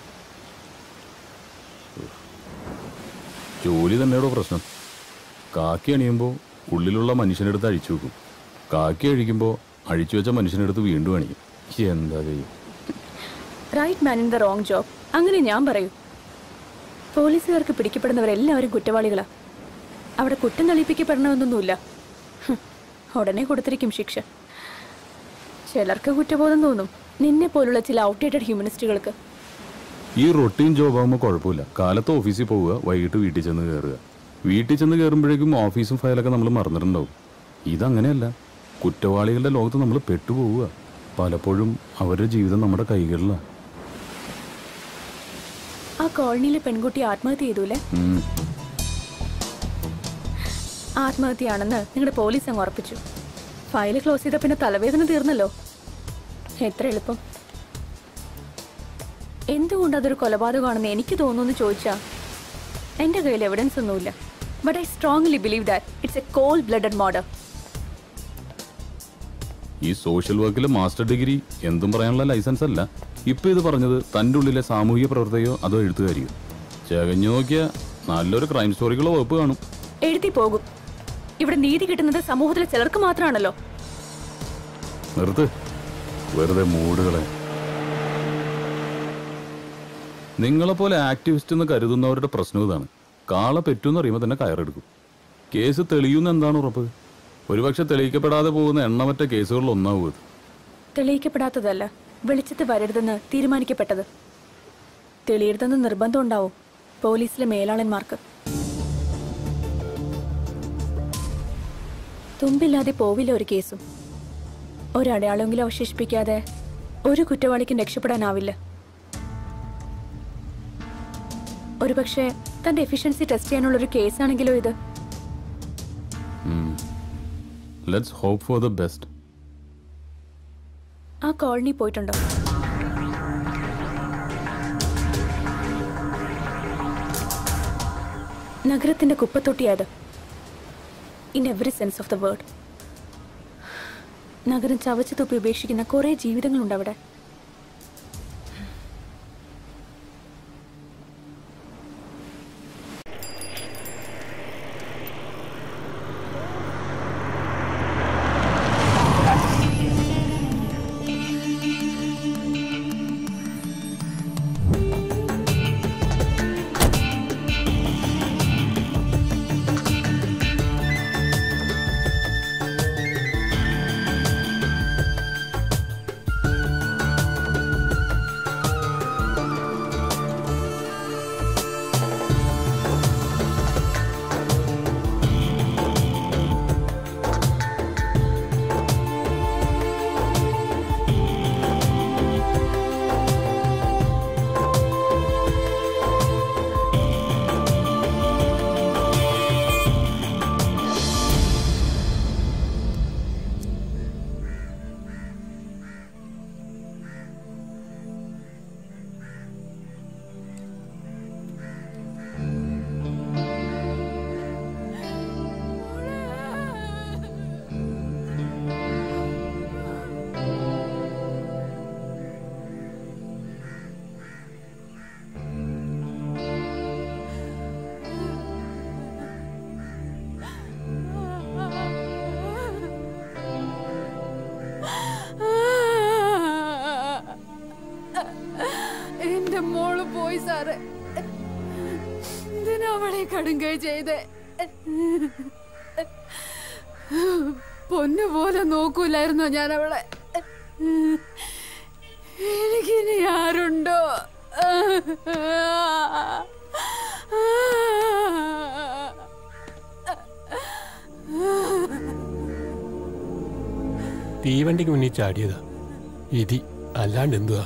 ജോലി തന്നെയാണോ പ്രശ്നം? കാക്കി അണിയുമ്പോൾ ഉള്ളിലുള്ള മനുഷ്യനെടുത്ത് അഴിച്ചു വെക്കും. കാക്കി അഴിക്കുമ്പോൾ അഴിച്ചു വെച്ച മനുഷ്യനെടുത്ത് വീണ്ടും അണിയും. എന്താ ചെയ്യും? Right man in the wrong job. അങ്ങനെ ഞാൻ പറയൂ. പോലീസുകാർക്ക് പിടിക്കപ്പെടുന്നവരെല്ലാവരും കുറ്റവാളികളാ. അവിടെ കുറ്റം തെളിയിപ്പിക്കപ്പെടണമെന്നൊന്നുമില്ല. ഉടനെ കൊടുത്തിരിക്കും ശിക്ഷ. ചിലർക്ക് കുറ്റബോധം തോന്നും, നിന്നെ പോലുള്ള ചില ഔട്ട്ഡേറ്റഡ് ഹ്യൂമനിസ്റ്റുകൾക്ക്. ഈ റൊട്ടീൻ ജോബാകുമ്പോൾ കുഴപ്പമില്ല. കാലത്ത് ഓഫീസിൽ പോവുക, വൈകിട്ട് വീട്ടിൽ ചെന്ന് കയറുക. വീട്ടിൽ ചെന്ന് കയറുമ്പോഴേക്കും ഓഫീസും ഫയലൊക്കെ നമ്മൾ മറന്നിട്ടുണ്ടാവും. ഇതങ്ങനെയല്ല. കുറ്റവാളികളുടെ ലോകത്ത് നമ്മൾ പെട്ടുപോവുക. പലപ്പോഴും അവരുടെ ജീവിതം നമ്മുടെ കൈകളിലാണ്. ആ കോളനിയിലെ പെൺകുട്ടി ആത്മഹത്യ ചെയ്തൂലേ? ആത്മഹത്യയാണെന്ന് നിങ്ങളുടെ പോലീസ് അങ്ങ് ഉറപ്പിച്ചു. ഫയല് ക്ലോസ് ചെയ്ത പിന്നെ തലവേദന തീർന്നല്ലോ. എത്ര എളുപ്പം. എന്തുകൊണ്ട് അതൊരു കൊലപാതകമാണെന്ന് എനിക്ക് തോന്നുന്നു ചോദിച്ചാ എന്റെ കയ്യിൽ എവിഡൻസ് ഒന്നുമില്ല. But I strongly believe that it's a cold blooded murder. ഈ സോഷ്യൽ വർക്കിൽ മാസ്റ്റർ ഡിഗ്രി എന്തും പറയാനുള്ള ലൈസൻസ് അല്ല. ഇപ്പൊ ഇത് പറഞ്ഞത് തൻ്റെ ഉള്ളിലെ സാമൂഹിക പ്രവർത്തകയോ അതോ എഴുത്തുകാരിയോ? ചകഞ്ഞു നോക്കിയ നല്ലൊരു ക്രൈം സ്റ്റോറികളോ വകുപ്പ് കാണും. എഴുതി പോകും. ഇവിടെ നീതി കിട്ടുന്നത് സമൂഹത്തിലെ ചിലർക്ക് മാത്രമാണല്ലോ. നിർത്ത്, വെറുതെ മൂടുകളെ. നിങ്ങളെപ്പോലെ ആക്ടിവിസ്റ്റ് എന്ന് കരുതുന്നവരുടെ പ്രശ്നം ഇതാണ്. കാള പെറ്റൂന്ന് അറിയുമ്പോൾ തന്നെ കയറെടുക്കും. കേസ് തെളിയുന്ന എന്താണ് ഉറപ്പ്? ഒരുപക്ഷെ തെളിയിക്കപ്പെടാതെ പോകുന്ന എണ്ണമറ്റ കേസുകളിൽ ഒന്നാവും ഇത്. തെളിയിക്കപ്പെടാത്തതല്ല, വെളിച്ചത്ത് വരരുതെന്ന് തീരുമാനിക്കപ്പെട്ടത്. തെളിയരുതെന്ന് നിർബന്ധം ഉണ്ടാവും പോലീസിലെ മേലാളന്മാർക്ക്. തുമ്പില്ലാതെ പോവില്ല ഒരു കേസും. ഒരടയാളെങ്കിലും അവശേഷിപ്പിക്കാതെ ഒരു കുറ്റവാളിക്കും രക്ഷപ്പെടാനാവില്ല. ഒരുപക്ഷെ തന്റെ എഫിഷ്യൻസി ടെസ്റ്റ് ചെയ്യാനുള്ളൊരു കേസാണെങ്കിലോ ഇത്. Let's hope for the best. ആ കോളനി പോയിട്ടുണ്ടോ? നഗരത്തിന്റെ കുപ്പത്തൊട്ടിയായത്. In every sense of the word. നഗരം ചവച്ചു തുപ്പി ഉപേക്ഷിക്കുന്ന കുറെ ജീവിതങ്ങളുണ്ട് അവിടെ. കടുങ്കൈ ചെയ്ത് പൊന്നുപോലെ നോക്കൂലായിരുന്നോ ഞാൻ അവളെ? എനിക്കിനി ആരുണ്ടോ? തീവണ്ടിക്ക് മുന്നിൽ ചാടിയതാ വിധി, അല്ലാണ്ട് എന്തുവാ?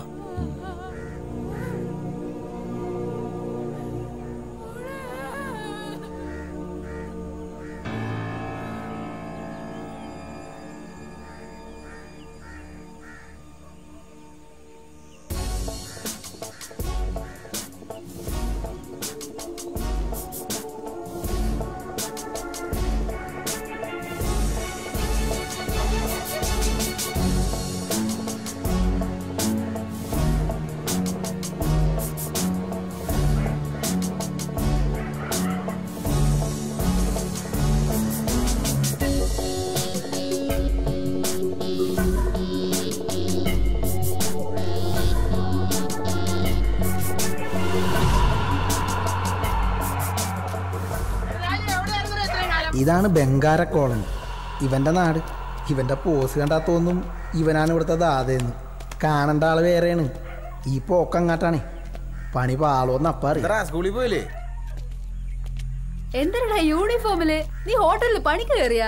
ഇതാണ് ബംഗാര കോളനി, ഇവൻ്റെ നാട്. ഇവൻ്റെ പോസ് കണ്ടാ തോന്നും ഇവനാണ് ഇവിടുത്തെ ദാതയെന്ന്. കാണേണ്ട ആള് വേറെയാണ്. ഈ പോക്കങ്ങാട്ടാണ്. പണി പാളോന്ന് അപ്പറി. സ്കൂളിൽ പോയില്ലേ? എന്തിനാ യൂണിഫോമില്? നീ ഹോട്ടലിൽ പണിക്ക് കയറിയാ?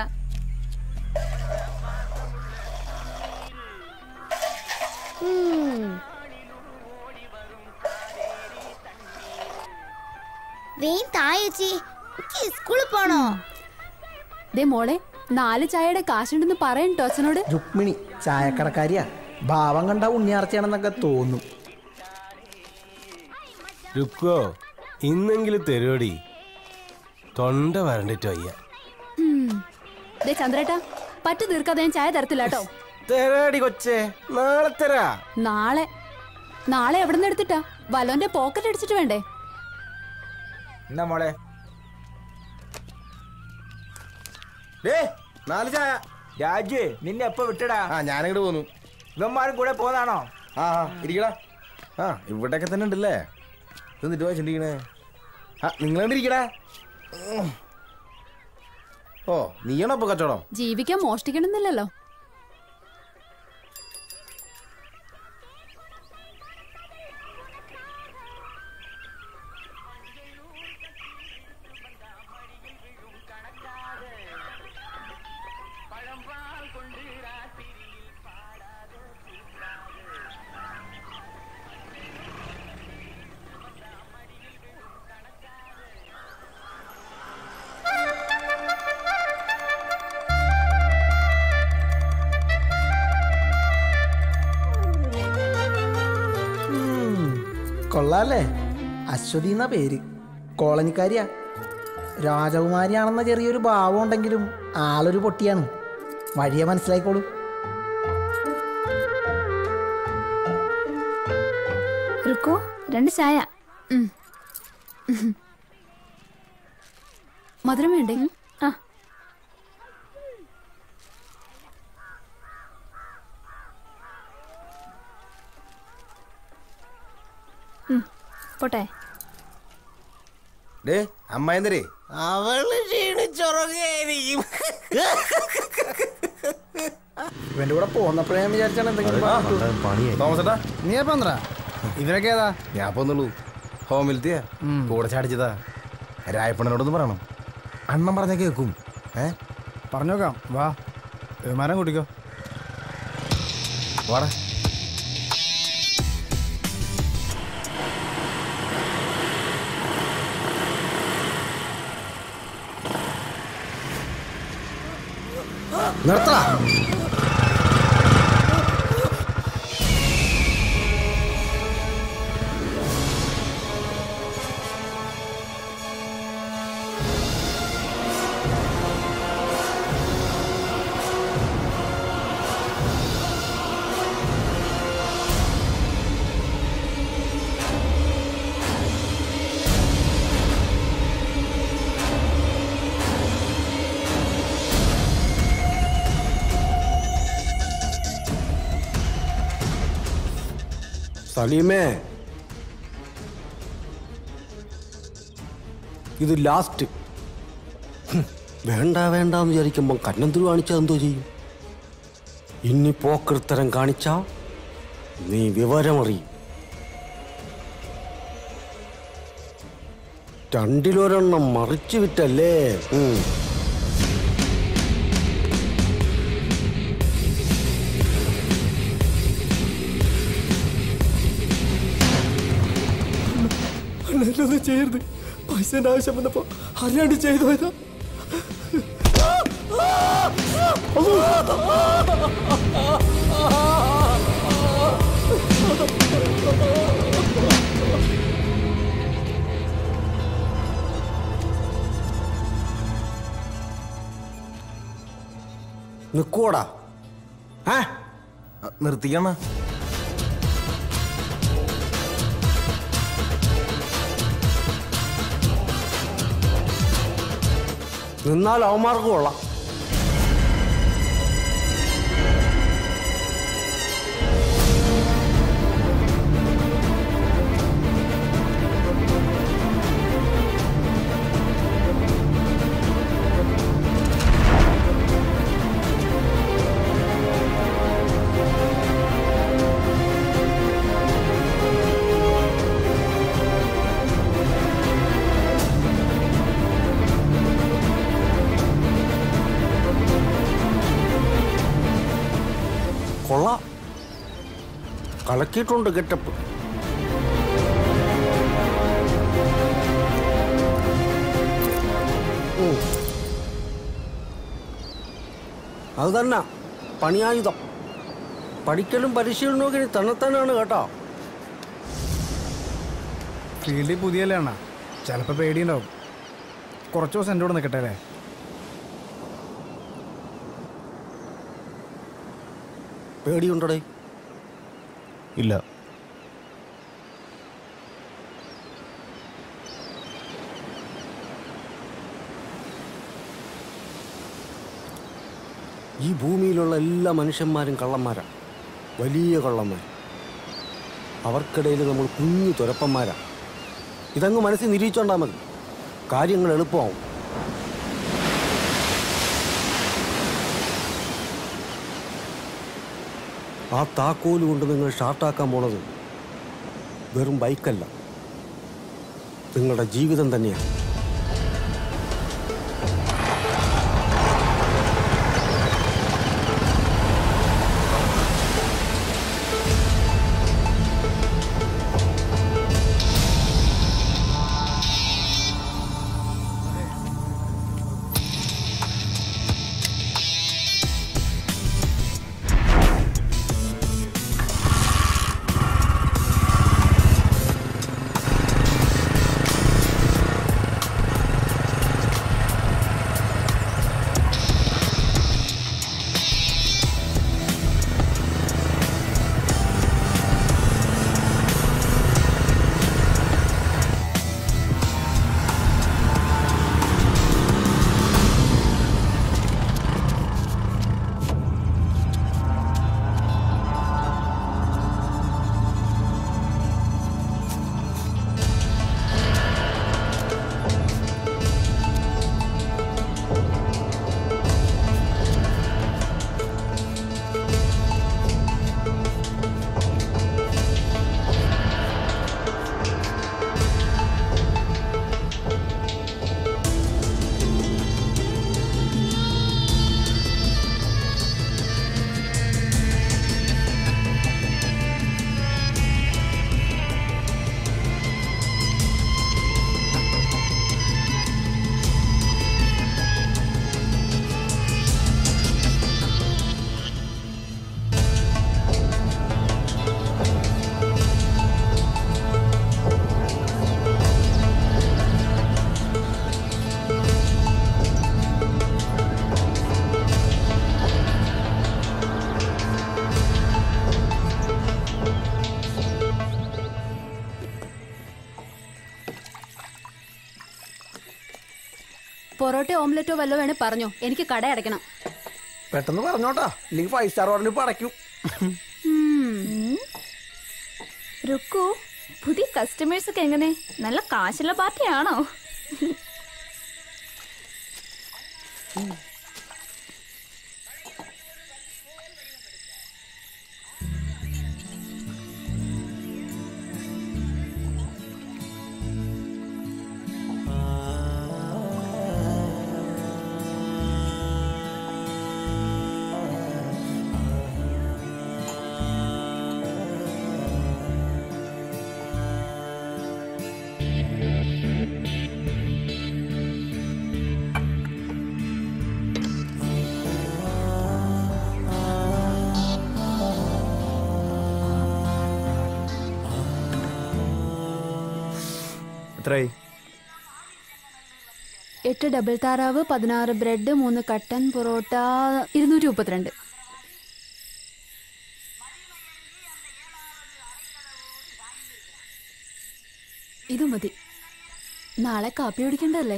വേഗം തായേച്ചി, സ്കൂളിൽ പോണോ? ദേ മോളെ, 4 ചായയുടെ കാശുണ്ടെന്ന് പറയട്ടോ അച്ഛനോട്. രുക്മിണി ചായക്കടക്കാരിയാ, ഭാവം കണ്ട ഉണ്ണിയാർച്ചയാണെന്നൊക്കെ തോന്നും. രുക്കോ, ഇന്നെങ്കിലും തരുവടി, തൊണ്ട വരണ്ടിട്ട് വയ്യ. ദേ ചന്ദ്രേട്ടാ, പറ്റു തീർക്കാതെ ഞാൻ ചായ തരത്തില്ല കേട്ടോ. തരാടി കൊച്ചേ, നാളെ തരാ. നാളെ എവിടെ നിന്ന് എടുത്തിട്ടാ? വലോന്റെ പോക്കറ്റ് അടിച്ചിട്ട് വേണ്ടേ? എന്നാ മോളെ 4 ചായ. രാജു, നിന്നെ എപ്പോ വിട്ടടാ? ഞാനിങ്ങോട്ട് പോന്നു. ഇവന്മാരും കൂടെ പോന്നാണോ? ഇരിക്കടാ. ഇവിടെയൊക്കെ തന്നെ ഉണ്ടല്ലേ. എന്നിട്ട് വായിച്ചിരിക്കണേ. നിങ്ങളണ്ടിരിക്കടാ. ഓ, നീയാണോ ഇപ്പൊ കച്ചവടം? ജീവിക്കാൻ മോഷ്ടിക്കണമെന്നില്ലല്ലോ. കൊള്ളാല്ലേ? അശ്വതി എന്ന പേര്, കോളനിക്കാരിയാ. രാജകുമാരിയാണെന്ന ചെറിയൊരു ഭാവം ഉണ്ടെങ്കിലും ആളൊരു പൊട്ടിയാണ്. വഴിയെ മനസ്സിലായിക്കോളൂ. രുക്കോ, 2 ചായ. മധുരം വേണ്ടേ? പോട്ടെ. അമ്മ എന്തരേ? അവള് ക്ഷീണിച്ചുറങ്ങായിരിക്കും. ഇവന്റെ കൂടെ പോന്നപ്പോഴേ ഞാൻ വിചാരിച്ചാണ് എന്തെങ്കിലും. തോമസേട്ടാ, നീ പന്ത്ര ഇവരൊക്കെ ഏതാ? ഞാൻ പോന്നുള്ളൂ. ഹോമിലത്തെയാ, കൂടെ ചാടിച്ചതാ. രായപ്പണ്ണനോടൊന്ന് പറയണം, അണ്ണൻ പറഞ്ഞ കേൾക്കും. പറഞ്ഞോക്കാം. വാ, വിമാനം കൂട്ടിക്കോ. വാടാ. നിർത്തടാ. സലീമേ, ഇത് ലാസ്റ്റ്. വേണ്ടാന്ന് വിചാരിക്കുമ്പോൾ കന്നന്തുരു കാണിച്ചാൽ എന്തോ ചെയ്യും? ഇനി പോക്കൃത്തരം കാണിച്ചാ നീ വിവരമറിയും. 2 മറിച്ചു വിട്ടല്ലേ? എന്നൊന്നും ചെയ്യരുത്. പൈസന്റെ ആവശ്യം വന്നപ്പോ അറിയാണ്ട് ചെയ്തു പോയതാ. നിക്കോടാ. നിർത്തിക്കണ. നിന്നാൽ അവന്മാർക്ക് കൊള്ളാം. കൊള്ളാം, കലക്കിയിട്ടുണ്ട് ഗെറ്റപ്പ്. അത് തന്നെ പണിയായുധം. പഠിക്കലും പരിശീലനവും ഒക്കെ തന്നെത്താനാണ് കേട്ടോ. ഫീൽഡിൽ പുതിയല്ലേ അണ്ണാ, ചിലപ്പോൾ പേടിയുണ്ടാവും. കുറച്ച് ദിവസം എൻ്റെ കൂടെ നിൽക്കട്ടെ അല്ലേ? പേടിയുണ്ടോടേ? ഇല്ല. ഈ ഭൂമിയിലുള്ള എല്ലാ മനുഷ്യന്മാരും കള്ളന്മാരാണ്, വലിയ കള്ളന്മാർ. അവർക്കിടയിൽ നമ്മൾ കുഞ്ഞു തുരപ്പന്മാരാണ്. ഇതങ്ങ് മനസ്സിൽ നിരീക്ഷിച്ചോണ്ടാൽ മതി, കാര്യങ്ങൾ എളുപ്പമാവും. ആ താക്കോല് കൊണ്ട് നിങ്ങൾ ഷാർട്ടാക്കാൻ പോണത് വെറും ബൈക്കല്ല, നിങ്ങളുടെ ജീവിതം തന്നെയാണ്. പൊറോട്ട ഓംലെറ്റോ വല്ലോ വേണേ പറഞ്ഞോ, എനിക്ക് കട അടയ്ക്കണം. പെട്ടെന്ന് പറഞ്ഞോട്ടാ, ഇല്ലെങ്കിൽ 5 സ്റ്റാർ ഹോട്ടലിൽ ഇപ്പൊ അടയ്ക്കും. രുക്കു, പുതിയ കസ്റ്റമേഴ്സ് ഒക്കെ എങ്ങനെ? നല്ല കാശുള്ള പാർട്ടിയാണോ? എത്രയായി? 8 ഡബിൾ താറാവ്, 16 ബ്രെഡ്, 3 കട്ടൻ പൊറോട്ട, 232. ഇത് മതി, നാളെ കാപ്പി കുടിക്കണ്ടല്ലേ?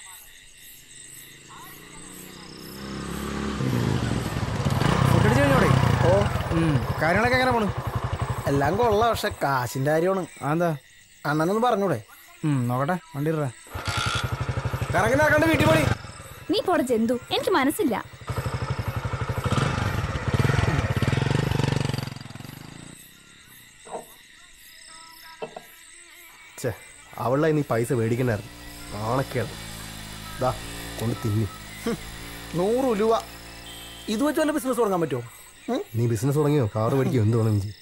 ഓ, കാര്യങ്ങളൊക്കെ എങ്ങനെ പോണു? എല്ലാം കൊള്ളാം, പക്ഷെ കാശിന്റെ കാര്യമാണ്. എന്താ അണ്ണനൊന്ന് പറഞ്ഞൂടെ? നോക്കട്ടെ, വണ്ടി കറങ്ങിനാക്കണ്ട് വീട്ടിൽ പോയി. നീ പോടെ ജന്തു, എനിക്ക് മനസ്സില്ല. അവളെ നീ പൈസ മേടിക്കണ്ടായിരുന്നു, നാണക്കേട്. ദാ കൊണ്ട് തിന്നി. 100 രൂപ ഇത് വെച്ച് വല്ല ബിസിനസ് തുടങ്ങാൻ പറ്റുമോ? നീ ബിസിനസ് തുടങ്ങിയോ? കാറ് മേടിക്കോ? എന്ത് വേണം ചെയ്യും?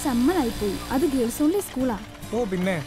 ചമ്മലായിപ്പോയി. അത് ഗേൾസ് ഓൺലി സ്കൂളാ. ഓ പിന്നെ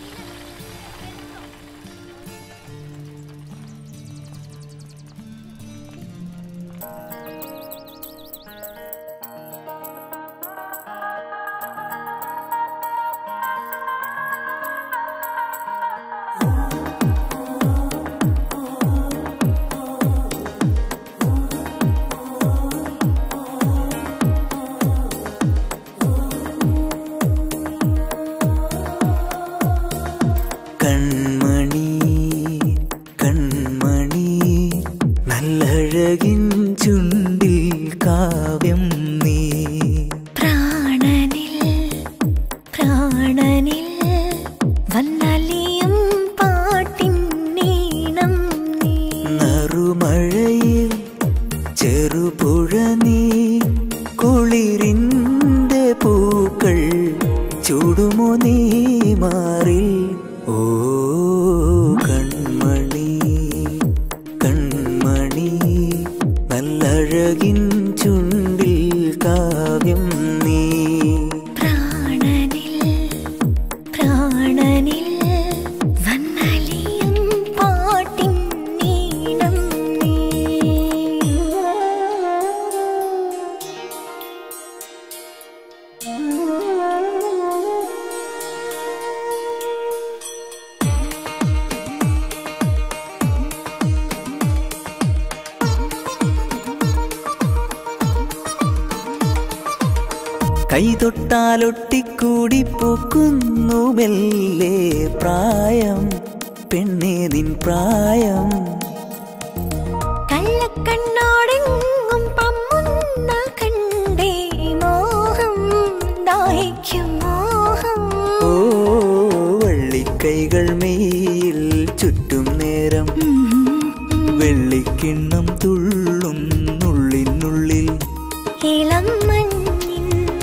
കൈതൊട്ടാലൊട്ടിക്കൂടി പൂക്കുന്നു മെല്ലെ പ്രായം പെണ്ണേ നിൻ പ്രായം കള്ളക്കണ്ണോടെങ്ങും പമ്മുന്ന കണ്ടേ മോഹം ദാഹിക്കും മോഹം ഓ വള്ളിക്കൈകൾ മെയ്യിൽ ചുറ്റും നേരം വെള്ളിക്കിണ്ണം തുള്ളുന്നുള്ളിനുള്ളിൽ ഇളം മഞ്ഞിൻ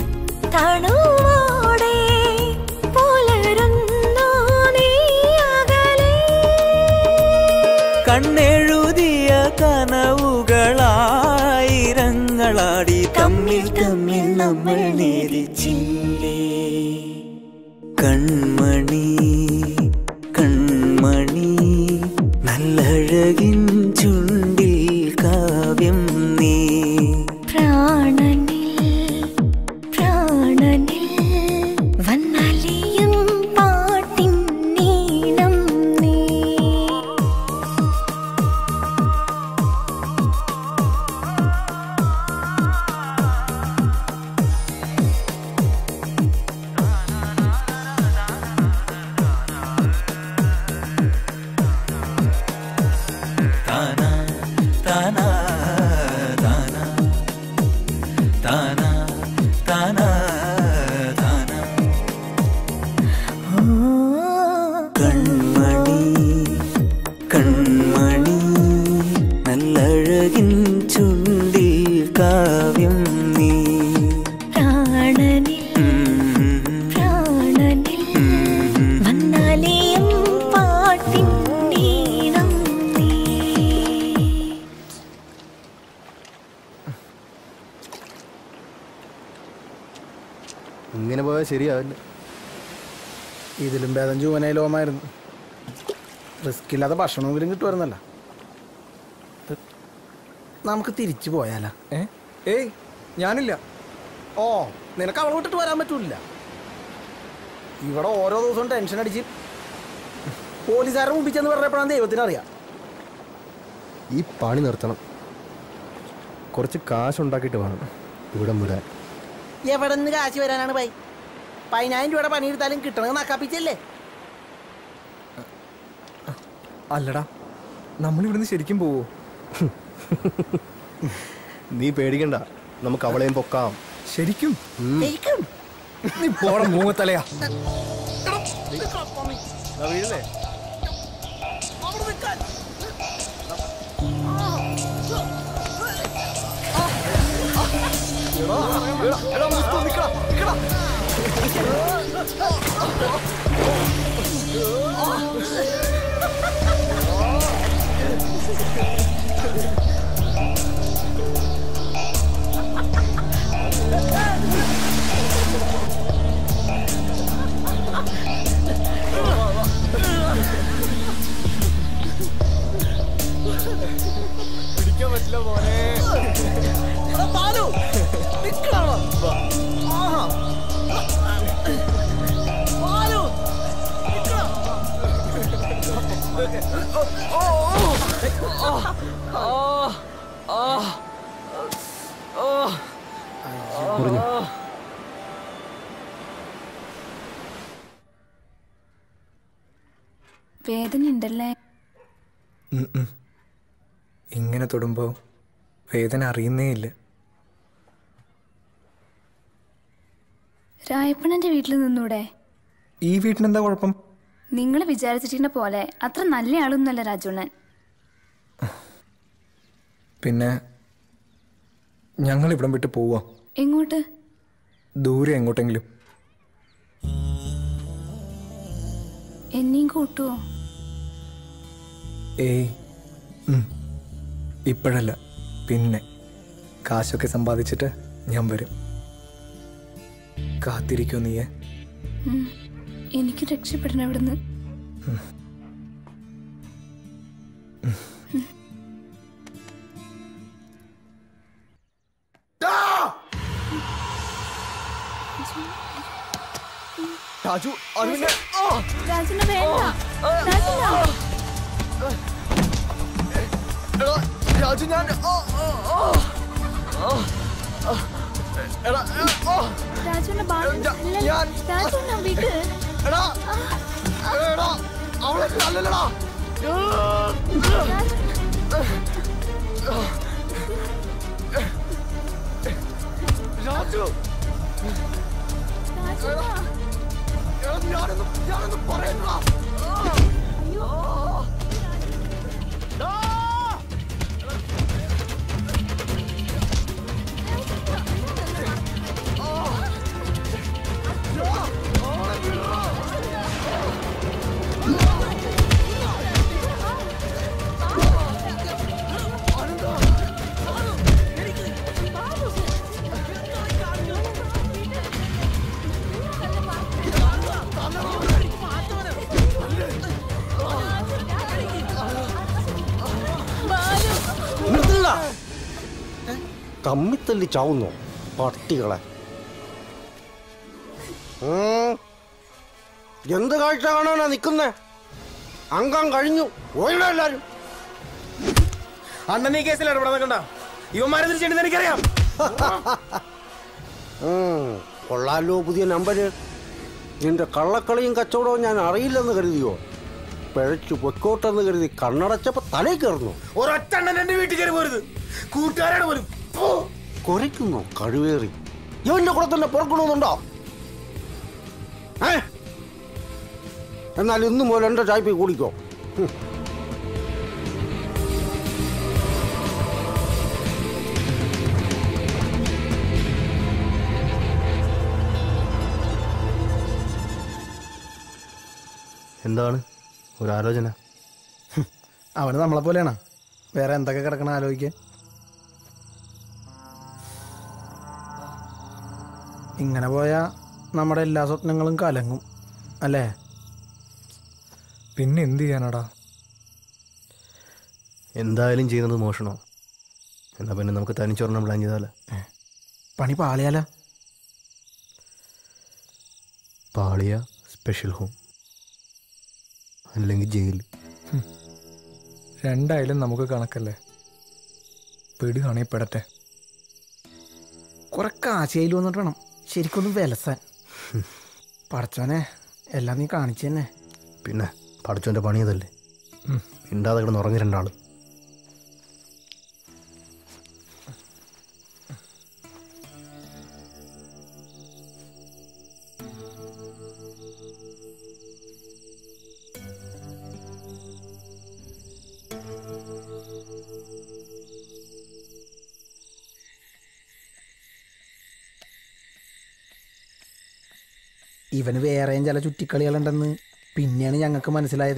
തണുവോടെ പുലരുന്നു നീ അകലെ കണ്ണെഴുതിയ കനവുകളായിരങ്ങളാടി തമ്മിൽ തമ്മിൽ നമ്മൾ നേരിച്ചില്ലേ കൺമണി കൺമണി നല്ലഴകിൻ ചുണ്ടിൽ കാവ്യം നീ വന്നാലിയും പാട്ടിൻ നീളം നീ താനാ താനാ താനാ താനാ താനാ താനാ കൺമണി കൺമണി നല്ലഴകിൻ ചുണ്ടിൽ കാവ്യം നീ പ്രാണനിൽ വന്നാലിയും പാട്ടിൻ നീളം നീ ഇങ്ങനെ പോയാൽ ശരിയാവില്ല. ഇതിലും ഭേദം ജൂവനയിലോമായിരുന്നു. റിസ്ക് ഇല്ലാതെ ഭക്ഷണമെങ്കിലും കിട്ടുമായിരുന്നല്ല. നമുക്ക് തിരിച്ചു പോയാലാ? ഏയ് ഞാനില്ല. ഓ നിനക്ക് അവളെ വിട്ടിട്ട് വരാൻ പറ്റൂല. ഇവിടെ ഓരോ ദിവസവും ടെൻഷൻ അടിച്ച് പോലീസുകാരെ മുമ്പിച്ചെന്ന് പറഞ്ഞപ്പോഴാണ് ദൈവത്തിനറിയാം. ഈ പണി നിർത്തണം. കുറച്ച് കാശുണ്ടാക്കിയിട്ട് വേണം ഇവിടെ വിടാൻ. എവിടെ നിന്ന് കാശ് വരാനാണ് ബൈ? 10,000 രൂപയുടെ പണിയെടുത്താലും കിട്ടണത് നക്കാപ്പിച്ചല്ലേ? അല്ലടാ, നമ്മളിവിടുന്ന് ശരിക്കും പോവോ? നീ പേടിക്കണ്ട, നമുക്ക് അവളെയും പൊക്കാം. ശരിക്കും? ശരിക്കും? നീ പോടെ മൂത്തലയാ. വീഴല്ലേ? വേദന ഉണ്ടല്ലേ? ഇങ്ങനെ തൊടുമ്പോ വേദന അറിയുന്നേ ഇല്ല. രായപ്പണന്റെ വീട്ടിൽ നിന്നൂടെ? ഈ വീട്ടിനെന്താ കുഴപ്പം? നിങ്ങൾ വിചാരിച്ചിരിക്കുന്ന പോലെ അത്ര നല്ല ആളൊന്നുമല്ല രാജുണ്ണൻ. പിന്നെ ഞങ്ങൾ ഇവിടം വിട്ട് പോവാ. എങ്ങോട്ട്? ദൂരെ എങ്ങോട്ടെങ്കിലും. എന്നെയും കൂട്ടുവോ? ഏയ് ഇപ്പോഴല്ല, പിന്നെ കാശൊക്കെ സമ്പാദിച്ചിട്ട് ഞാൻ വരും. കാത്തിരിക്കോ നീയെ? എനിക്ക് രക്ഷപ്പെടണം ഇവിടുന്ന്. രാജു, രാജുന വേണ്ട. രാജു, ഞാൻ രാജുന രാജുന വീട് അവളെ തല്ലല്ലടാ. രാജു, ഞാനൊന്നും പറയണ്ട. തമ്മിത്തല്ലി ചാവുന്നോ പട്ടികളെ? എന്ത് കാഴ്ച കാണാനാ നിക്കുന്നേ? അംഗം കഴിഞ്ഞു പോയിടോ എല്ലാരും. അണ്ണൻ ഈ കേസിൽ ഇടപെടാൻ കണ്ട ഇവന്മാരെ തിരിച്ചെടുത്ത് എനിക്കറിയാം. കൊള്ളാലോ പുതിയ നമ്പര്. നിന്റെ കള്ളക്കളിയും കച്ചവടവും ഞാൻ അറിയില്ലെന്ന് കരുതിയോ? പിഴച്ചു പൊക്കോട്ടെന്ന് കരുതി കണ്ണടച്ചപ്പോ തലയിൽ കയറുന്നു. ഒരൊറ്റ അണ്ണൻ എന്റെ വീട്ടിൽ കയറി പോരുത്. കൂട്ടുകാരാണ് പോലും കുരയ്ക്കുന്നു കഴിവേറി. ഇവന്റെ കൂടെ തന്നെ പുറക്കണമെന്നുണ്ടോ? എന്നാൽ ഇന്നു മുതൽ എന്റെ ചായ്പ കൂടിക്കോ. എന്താണ് ഒരു ആലോചന? അവന് നമ്മളെ പോലെയാണ്. വേറെ എന്തൊക്കെ കിടക്കണം ആലോചിക്കാൻ. ഇങ്ങനെ പോയാ നമ്മുടെ എല്ലാ സ്വപ്നങ്ങളും കലങ്ങും അല്ലേ? പിന്നെ എന്ത് ചെയ്യാനാടാ? എന്തായാലും ചെയ്യുന്നത് മോഷണോ? എന്നാ പിന്നെ നമുക്ക് തനിച്ചൊരെണ്ണം പ്ലാൻ ചെയ്താലോ? പണി പാളിയാല. പാളിയ സ്പെഷ്യൽ ഹോം, അല്ലെങ്കിൽ ജയിൽ. രണ്ടായാലും നമുക്ക് കണക്കല്ലേ. പെടുകയാണെങ്കിൽ പെടട്ടെ. കുറെ കാശയിൽ വന്നിട്ട് വേണം ശരിക്കൊന്നും വിലസാൻ. പടച്ചോനെ എല്ലാം നീ കാണിച്ചു തന്നെ. പിന്നെ പടച്ചോന്റെ പണിയതല്ലേ. മിണ്ടാതെ കിടന്ന് ഉറങ്ങി രണ്ടാള്. ഇവന് വേറെയും ചില ചുറ്റിക്കളികളുണ്ടെന്ന് പിന്നെയാണ് ഞങ്ങൾക്ക് മനസ്സിലായത്.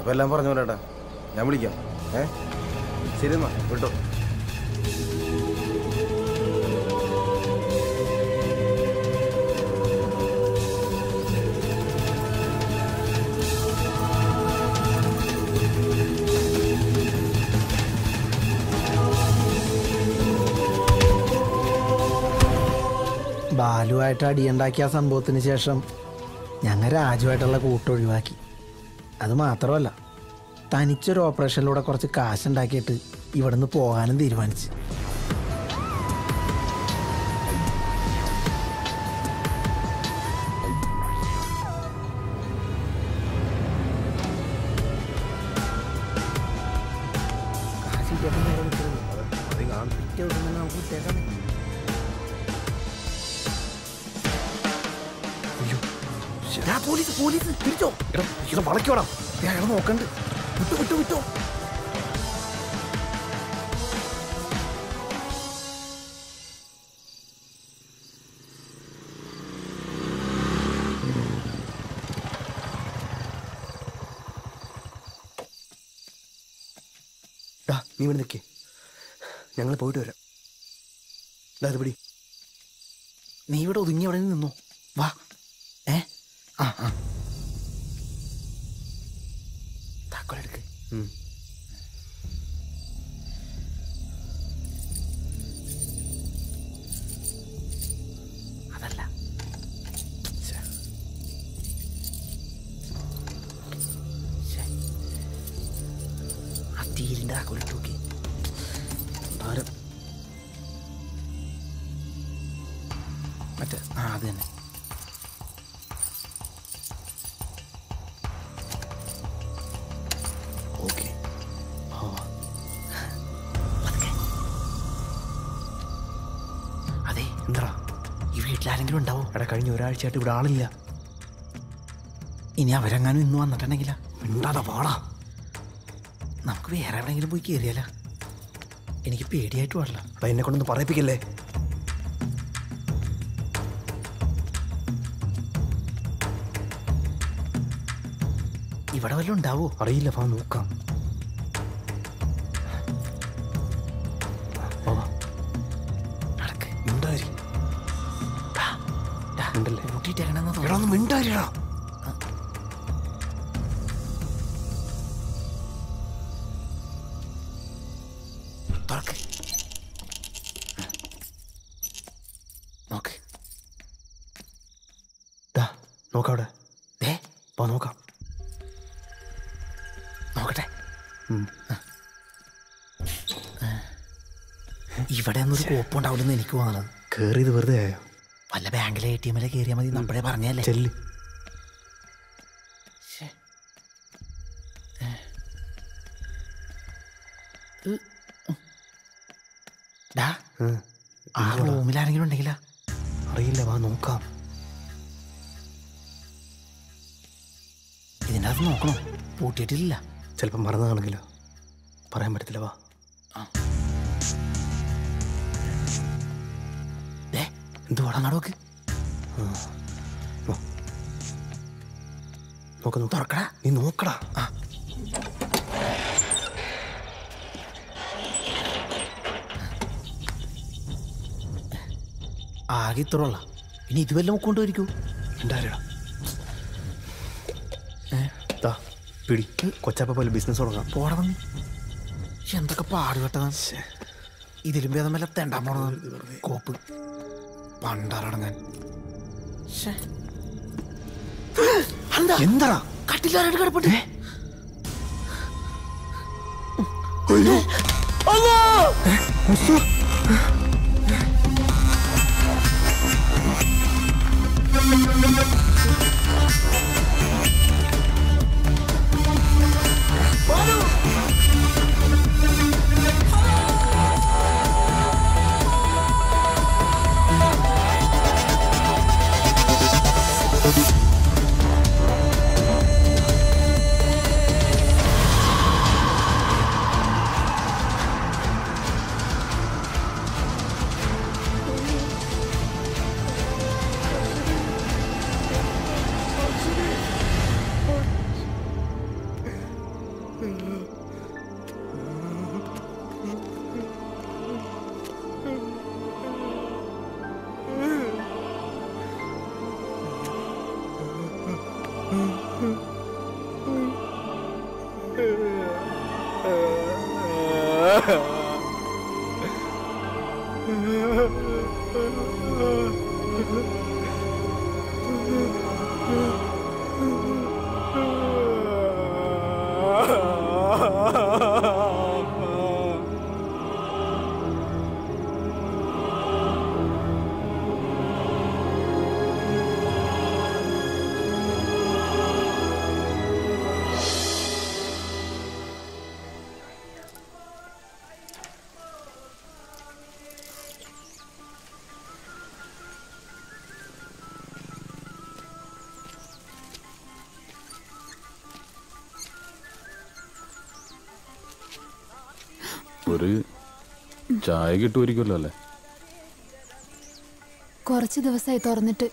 അപ്പൊ എല്ലാം പറഞ്ഞു പോലേട്ടാ, ഞാൻ വിളിക്കാം. ശരി എന്നാ വിട്ടോ. ബാലുവായിട്ട് അടിയുണ്ടാക്കിയ സംഭവത്തിന് ശേഷം ഞങ്ങൾ രാജുവായിട്ടുള്ള കൂട്ടൊഴിവാക്കി. അത് മാത്രമല്ല, തനിച്ചൊരു ഓപ്പറേഷനിലൂടെ കുറച്ച് കാശുണ്ടാക്കിയിട്ട് ഇവിടുന്ന് പോകാനും തീരുമാനിച്ചു. പോലീസ് പോലീസ് തിരിച്ചോ, വളയ്ക്കോടാ, അയാൾ നോക്കണ്ട്. വിട്ടോ വിട്ടോ വിട്ടോ. നീ ഇവിടെ നിൽക്കേ, ഞങ്ങൾ പോയിട്ട് വരാം. അത് പിടി, നീ ഇവിടെ ഒതുങ്ങി അവിടെ നിന്നോ. വാ. താക്കോലെടുക്ക്. അതല്ല, ആ തീരിൻ്റെ താക്കോലിട്ട് നോക്കി. മറ്റേ അത് തന്നെ. ഓക്കെ, അതെ. എന്താ ഈ വീട്ടിലാരെങ്കിലും ഉണ്ടാവോ? എടാ, കഴിഞ്ഞ ഒരാഴ്ചയായിട്ട് ഇവിടെ ആളില്ല. ഇനി അവരെങ്ങാനും ഇന്ന് വന്നിട്ടുണ്ടെങ്കിലാ? ഉണ്ടാതാ പാടാ. നമുക്ക് വേറെ എവിടെയെങ്കിലും പോയി കയറിയാലോ? എനിക്ക് പേടിയായിട്ട് പാടില്ല. അപ്പം എന്നെ കൊണ്ടൊന്ന് പറയിപ്പിക്കല്ലേ. ഇവിടെ വല്ലതും ഉണ്ടാവോ? അറിയില്ല, വാ നോക്കാം. മിണ്ടാരിടാ. തുറക്ക്. നോക്ക്. നോക്കവിടെ. പോ നോക്കാം. നോക്കട്ടെ. ഇവിടെ ഒന്നൊരു കോപ്പുണ്ടാവില്ലെന്ന് എനിക്ക് തോന്നണത്. കയറിയത് വെറുതെ ആയോ? വല്ല ബാങ്കിലെ ATM-ലെ കയറിയാൽ മതി. നമ്മളെ പറഞ്ഞല്ലേ. ചെല്ല്. ആ റൂമിൽ ആരെങ്കിലും ഉണ്ടെങ്കിലാ? അറിയില്ല, വാ നോക്കാം. ഇതിൻ്റെ അകത്ത് നോക്കണോ? പൂട്ടിയിട്ടില്ല. ചിലപ്പോൾ മറന്നു കാണെങ്കിലോ? പറയാൻ പറ്റത്തില്ല, വാ. എന്തുവാടാ നടക്ക്? നോക്ക, തുറക്കടാ. നീ നോക്കടാ. ആകെ ഇത്രയുള്ള. ഇനി ഇതുവെല്ലാം കൊണ്ടുവരിക്കൂ. ഉണ്ടായിരടാ. പിടി. കൊച്ചാപ്പ പോലെ ബിസിനസ് തുടങ്ങാം. പോടാ വന്നി. എന്തൊക്കെ പാടുപെട്ടതാണ്. ഇതിലും ഭേദം വല്ല തെണ്ടാൻ പോണതാണ്. കോപ്പ് പണ്ടാറടങ്ങാൻ. എന്താ കട്ടിലാരായിട്ട് കിടപ്പട്ടെ? ഒരു ചായ കിട്ടുമായിരിക്കുമല്ലോ അല്ലേ? കുറച്ച് ദിവസമായി തുറന്നിട്ട്.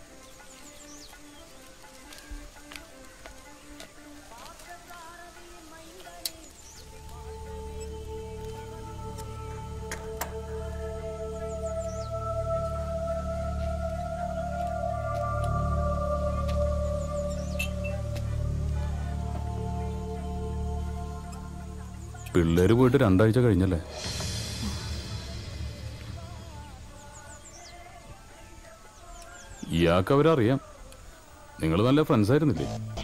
പിള്ളേര് പോയിട്ട് 2 ആഴ്ച കഴിഞ്ഞല്ലേ? ഇയാൾക്ക് അവരറിയാം. നിങ്ങൾ നല്ല ഫ്രണ്ട്സ് ആയിരുന്നില്ലേ?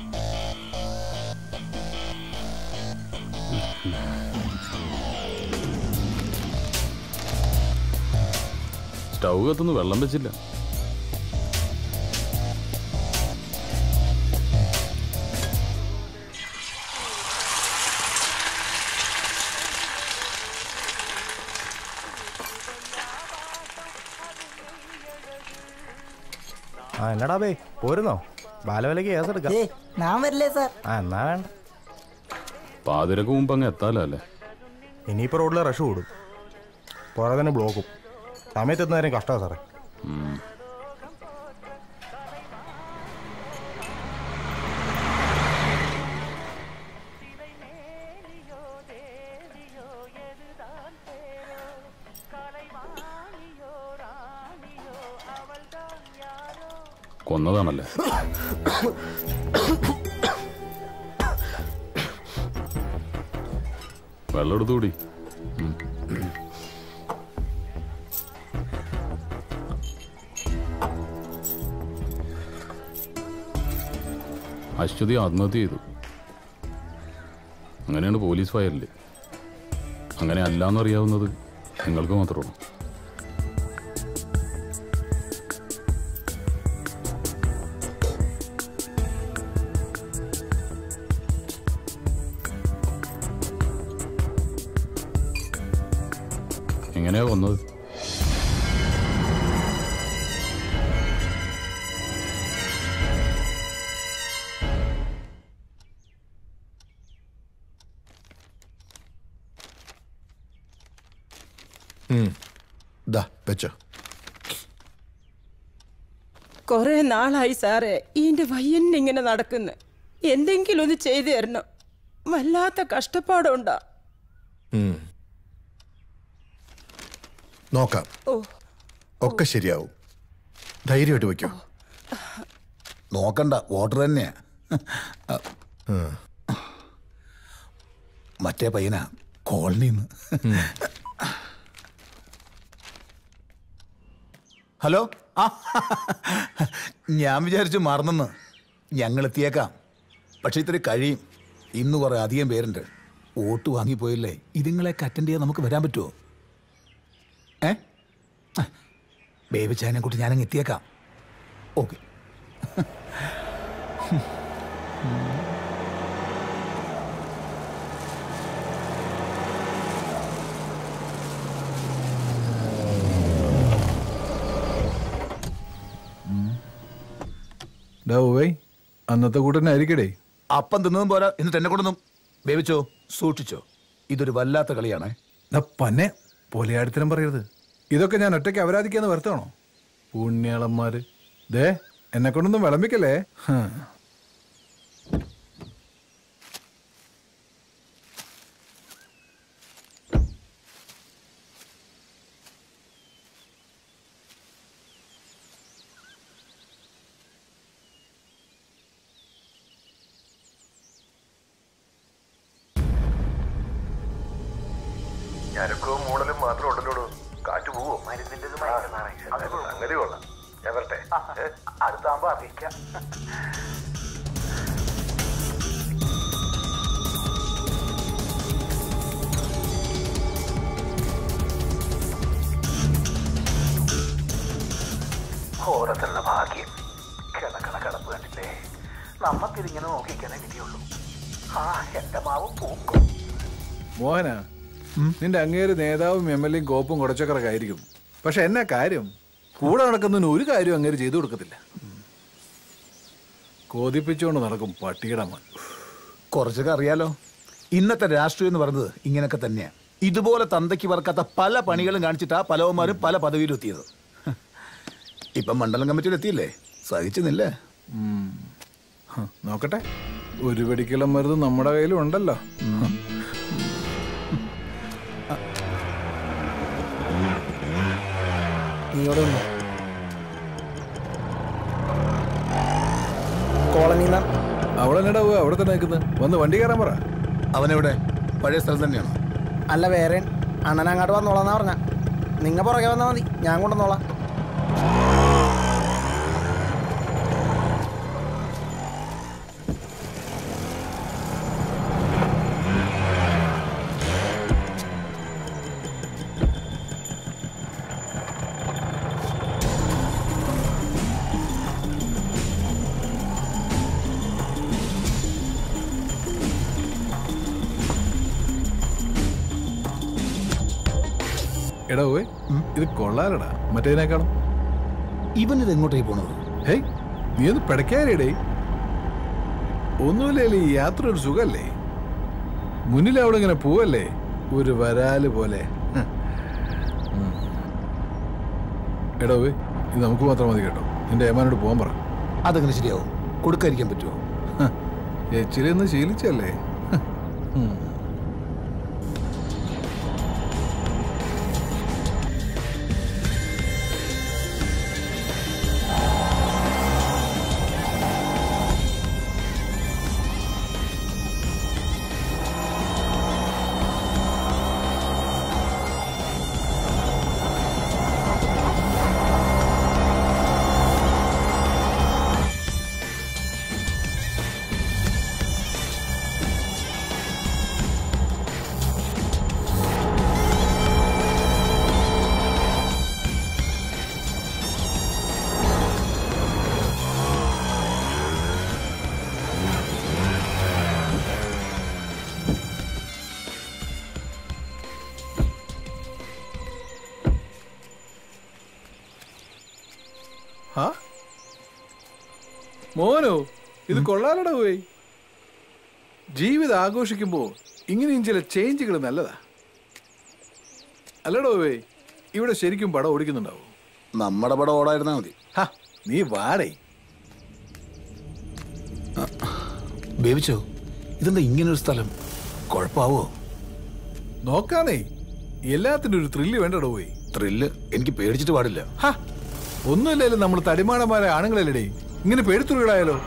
സ്റ്റൗ കത്തുന്നു, വെള്ളം വെച്ചില്ല. ആ എന്നടാ ബേ പോരുന്നോ? ബാലവിലക്ക് കേസെടുക്കാം. ഞാൻ വരില്ലേ സാർ? ആ എന്നാ വേണ്ട. പാതിരക്ക് മുമ്പ് അങ്ങ് എത്താലോ അല്ലേ? ഇനിയിപ്പോൾ റോഡിൽ റഷ് കൂടും, പുറകെ തന്നെ ബ്ലോക്കും. സമയത്തെത്തുന്നവരും കഷ്ടമാണ് സാറേ. കൊന്നതാണല്ലേ? വെള്ളം എടുത്തുകൂടി. അശ്വതി ആത്മഹത്യ ചെയ്തു. അങ്ങനെയാണ് പോലീസ് ഫയലില്. അങ്ങനെ അല്ലാന്നറിയാവുന്നത് നിങ്ങൾക്ക് മാത്രമാണ്. എങ്ങനെയാ കൊന്നത്? വെച്ചോ. കുറെ നാളായി സാറേ ഈന്റെ വയ്യന്നിങ്ങനെ നടക്കുന്നു. എന്തെങ്കിലും ഒന്ന് ചെയ്തു തരണം. വല്ലാത്ത കഷ്ടപ്പാടുണ്ടാ. നോക്കാം, ഒക്കെ ശരിയാവും. ധൈര്യമായിട്ട് വയ്ക്കോ. നോക്കണ്ട, വോട്ടർ തന്നെയാ. മറ്റേ പയ്യനാ കോളനിന്ന്. ഹലോ, ഞാൻ വിചാരിച്ചു മറന്നെന്ന്. ഞങ്ങൾ എത്തിയേക്കാം, പക്ഷെ ഇത്തിരി കഴിയും. ഇന്ന് കുറെ അധികം പേരുണ്ട്. വോട്ട് വാങ്ങിപ്പോയില്ലേ, ഇതുങ്ങളെയൊക്കെ അറ്റൻഡ് ചെയ്യാൻ നമുക്ക് വരാൻ പറ്റുമോ? ബേബി ചായനെ കൂട്ടി ഞാനങ്ങ് എത്തിയേക്കാം. ഓക്കെ. അന്നത്തെ കൂട്ടനായിരിക്കടേ. അപ്പം തിന്നതും പോരാ, എന്നിട്ട് എന്നെ കൊണ്ടൊന്നും വേവിച്ചോ, സൂക്ഷിച്ചോ. ഇതൊരു വല്ലാത്ത കളിയാണേ. പന്നെ പോലെയാടിത്തരം പറയരുത്. ഇതൊക്കെ ഞാൻ ഒറ്റയ്ക്ക് അപരാധിക്കാന്ന് വരുത്താണോ? പുണ്യാളന്മാര്. ദേ എന്നെ കൊണ്ടൊന്നും വിളമ്പിക്കല്ലേ. ഞരക്കവും മൂടലും മാത്രം ഉണ്ടല്ലോ. കാറ്റ് പോവോ? അങ്ങനെ കൊള്ളാം. ഞാൻ വരട്ടെ. അടുത്താകുമ്പോ അറിയിക്കാം. ഓരത്തുള്ള ഭാഗ്യം. കിടക്കണ കിടപ്പ് കണ്ടില്ലേ? നമ്മക്കിതിങ്ങനെ നോക്കിക്കാനേ വിധിയുള്ളൂ. എന്റെ മാവ് പൂക്കും. മോഹന, നിന്റെ അങ്ങേര് നേതാവും MLA യും കോപ്പും കുറച്ചൊക്കെ ആയിരിക്കും. പക്ഷെ എന്നാ കാര്യം? കൂടെ നടക്കുന്നതിന് ഒരു കാര്യം അങ്ങേര് ചെയ്തു കൊടുക്കത്തില്ല. കോതിപ്പിച്ചുകൊണ്ട് നടക്കും പട്ടിയുടെ മോൻ. കുറച്ചൊക്കെ അറിയാലോ. ഇന്നത്തെ രാഷ്ട്രീയം എന്ന് പറയുന്നത് ഇങ്ങനെയൊക്കെ തന്നെയാ. ഇതുപോലെ തന്തയ്ക്ക് പറക്കാത്ത പല പണികളും കാണിച്ചിട്ടാ പലവന്മാരും പല പദവിയിലും എത്തിയത്. ഇപ്പം മണ്ഡലം കമ്മിറ്റിയിൽ എത്തിയില്ലേ? സഹിച്ചുന്നില്ലേ? നോക്കട്ടെ, ഒരു വെടിക്കുള്ള മരുന്ന് നമ്മുടെ കയ്യിലും ഉണ്ടല്ലോ. അവളെന്നടാ അവിടെ തന്നെ നിൽക്കുന്നത്? വന്ന് വണ്ടി കയറാൻ പറ. അവനെവിടെ? പഴയ സ്ഥലം തന്നെയാണോ? അല്ല, വേറെ അണ്ണൻ അങ്ങോട്ട് വന്നോളാന്നാ പറഞ്ഞ. നിങ്ങ പുറകെ വന്നാൽ മതി, ഞാൻ കൊണ്ടുവന്നോളാം. എടാ പോയി, ഇത് കൊള്ളാലടാ മറ്റേതിനേക്കാളും. ഇവനിത് എങ്ങോട്ടേക്ക് പോണത്? ഹേയ്, നീ ഒന്ന് പിടയ്ക്കാനേടേ. ഒന്നുമില്ലേ, ഈ യാത്ര ഒരു സുഖല്ലേ? മുന്നിൽ അവിടെ ഇങ്ങനെ പോവല്ലേ, ഒരു വരാല് പോലെ. എടാ പോയി, ഇത് നമുക്ക് മാത്രം മതി കേട്ടോ. നിന്റെ ഏമാനോട് പോകാൻ പറ. അതെങ്ങനെ ശരിയാവും? കൊടുക്കാതിരിക്കാൻ പറ്റുമോ? ഇച്ചിരി ഒന്ന് ശീലിച്ചല്ലേ. മോനോ, ഇത് കൊള്ളാലടാ പോയി. ജീവിതം ആഘോഷിക്കുമ്പോ ഇങ്ങനെയും ചില ചേഞ്ചുകൾ നല്ലതാ അല്ലടോ പോയി. ഇവിടെ ശരിക്കും പടം ഓടിക്കുന്നുണ്ടാവോ? നമ്മുടെ പടം ഓടായിരുന്നാ മതി. നീ വാടേ. ബേബിച്ചോ, ഇതെന്താ ഇങ്ങനൊരു സ്ഥലം? കുഴപ്പാവോ? നോക്കാന്നേ, എല്ലാത്തിനും ഒരു ത്രില്ല് വേണ്ടടോ പോയി. ത്രില്ല്? എനിക്ക് പേടിച്ചിട്ട് പാടില്ല. ഒന്നുമില്ലല്ലോ, നമ്മൾ തടിമാടന്മാരെ ആണുങ്ങളല്ലേ, ഇങ്ങനെ പേടിത്തുകളായാലോ?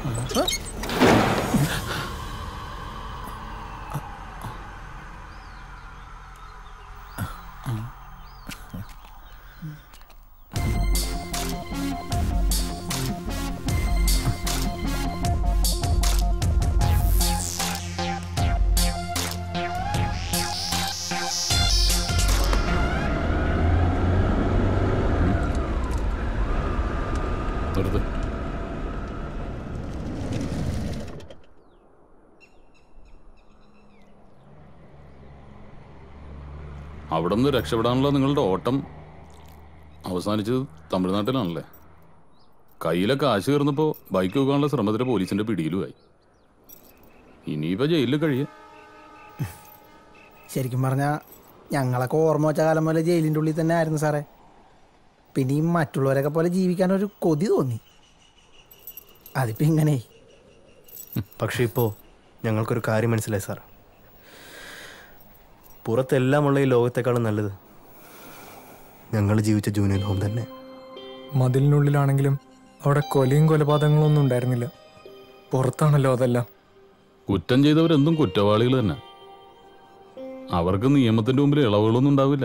അവിടെ നിന്ന് രക്ഷപ്പെടാനുള്ള നിങ്ങളുടെ ഓട്ടം അവസാനിച്ചത് തമിഴ്നാട്ടിലാണല്ലേ? കയ്യിലെ കാശ് കയറുന്നപ്പോൾ ബൈക്ക് വെക്കാനുള്ള ശ്രമത്തിൽ പോലീസിന്റെ പിടിയിലുമായി. ഇനിയിപ്പോൾ ജയിലിൽ കഴിയാം. ശരിക്കും പറഞ്ഞാൽ ഞങ്ങളൊക്കെ ഓർമ്മ വെച്ച കാലം പോലെ ജയിലിൻ്റെ ഉള്ളിൽ തന്നെ ആയിരുന്നു സാറേ. പിന്നെയും മറ്റുള്ളവരൊക്കെ പോലെ ജീവിക്കാനൊരു കൊതി തോന്നി. അതിപ്പോൾ ഇങ്ങനെ. പക്ഷെ ഇപ്പോൾ ഞങ്ങൾക്കൊരു കാര്യം മനസ്സിലായി സാർ. പുറത്തെല്ലാമുള്ള ഈ ലോകത്തെക്കാളും നല്ലത് ഞങ്ങൾ ജീവിച്ച ജൂനിയർ ഹോം തന്നെ. മതിലിനുള്ളിലാണെങ്കിലും അവിടെ കൊലയും കൊലപാതകങ്ങളും ഒന്നും ഉണ്ടായിരുന്നില്ല. പുറത്താണല്ലോ അതെല്ലാം. കുറ്റം ചെയ്തവരെന്തും കുറ്റവാളികൾ തന്നെ. അവർക്ക് നിയമത്തിന്റെ മുമ്പിൽ ഇളവുകളൊന്നും ഉണ്ടാവില്ല.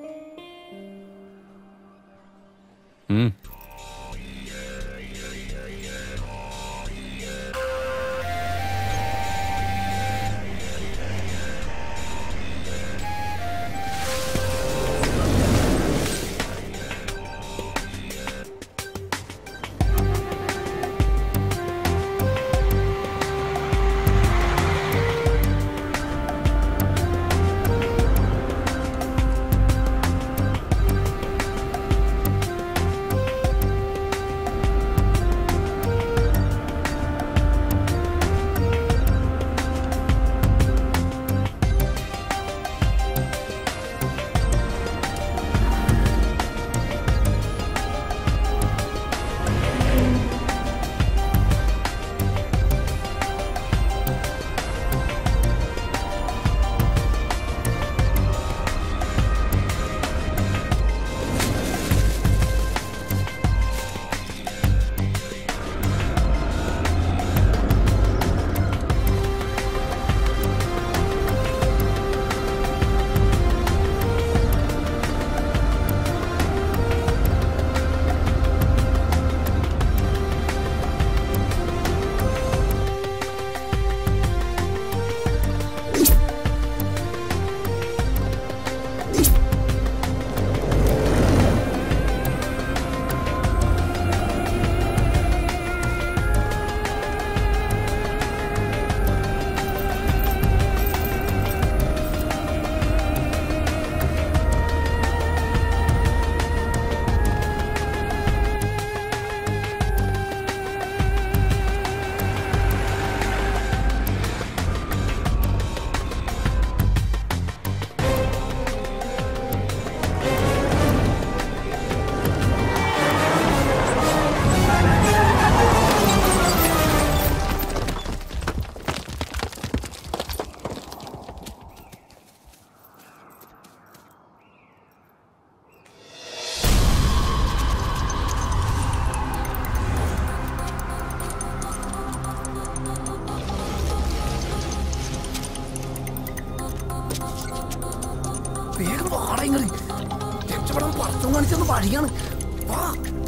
വേഗം വാടാ ഇങ്ങള്. രക്ഷപ്പെടാൻ പടക്കം കാണിച്ചെന്ന് വഴിയാണ്. വാ.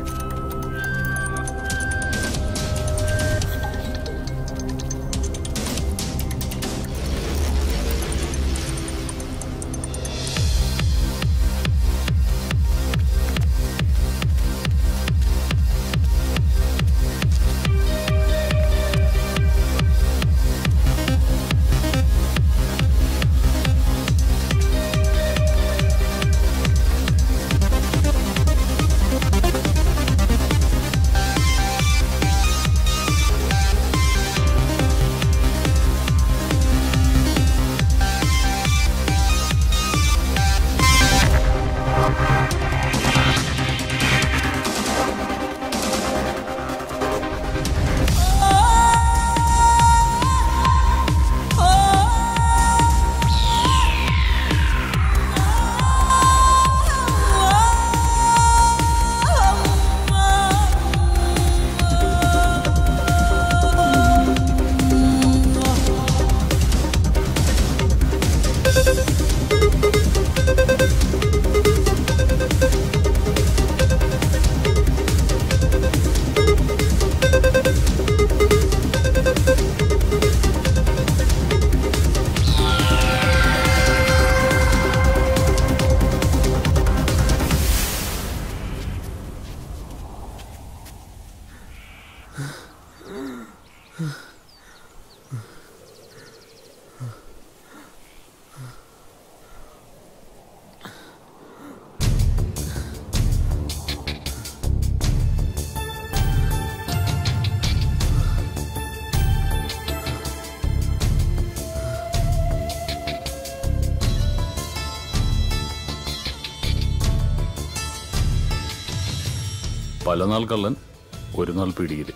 പല നാൾ കള്ളൻ ഒരു നാൾ പിടിയിൽ.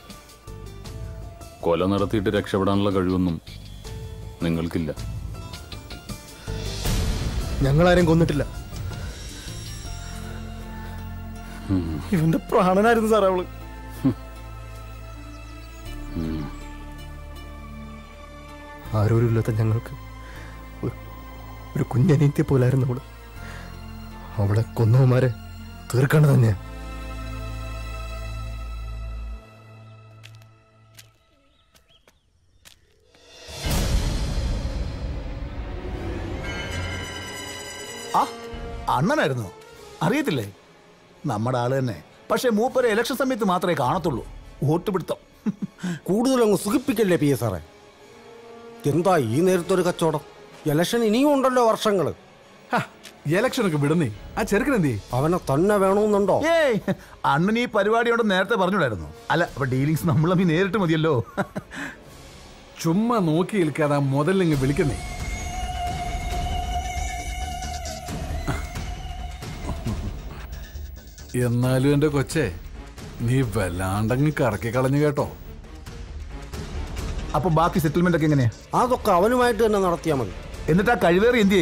കൊല നടത്തിയിട്ട് രക്ഷപ്പെടാനുള്ള കഴിവൊന്നും നിങ്ങൾക്കില്ല. ഞങ്ങളാരും കൊന്നിട്ടില്ല. ഇവന്റെ പ്രാണനായിരുന്നു സാർ അവള്. ആരോരുമില്ലാത്ത ഞങ്ങൾക്ക് ഒരു കുഞ്ഞനീത്തിയെ പോലായിരുന്നു അവള്. അവളെ കൊന്നവന്മാരെ തീർക്കേണ്ടത് തന്നെയാ. ആ അണ്ണനായിരുന്നു, അറിയത്തില്ലേ? നമ്മുടെ ആള് തന്നെ. പക്ഷെ മൂപ്പര് ഇലക്ഷൻ സമയത്ത് മാത്രമേ കാണത്തുള്ളൂ. വോട്ട് പിടുത്തം കൂടുതലങ്ങ് സുഖിപ്പിക്കല്ലേ പി എ സാറേ. എന്താ ഈ നേരത്തൊരു കച്ചവടം? ഇലക്ഷൻ ഇനിയും ഉണ്ടല്ലോ വർഷങ്ങൾ. ഇലക്ഷനൊക്കെ വിടുന്നേ. ആ ചെറുക്കനെന്തേ? അവനെ തന്നെ വേണമെന്നുണ്ടോ? ഏയ് അണ്ണൻ ഈ പരിപാടിയോട് നേരത്തെ പറഞ്ഞിടായിരുന്നു. അല്ല അപ്പൊ ഡീലിങ്സ് നമ്മൾ തമ്മിൽ നേരിട്ട് മതിയല്ലോ. ചുമ്മാ നോക്കി നിൽക്കാതെ മുതലിങ്ങ് വിളിക്കുന്നേ. എന്നാലും എന്റെ കൊച്ചേ, നീ വല്ലാണ്ടങ്ങ് കറക്കി കളഞ്ഞു കേട്ടോ. അപ്പൊ ബാക്കി സെറ്റിൽമെന്റ് ഒക്കെ എങ്ങനെയാ? അതൊക്കെ അവനുമായിട്ട് തന്നെ നടത്തിയാൽ മതി. എന്നിട്ട് ആ കഴിവേറി എന്തിയേ?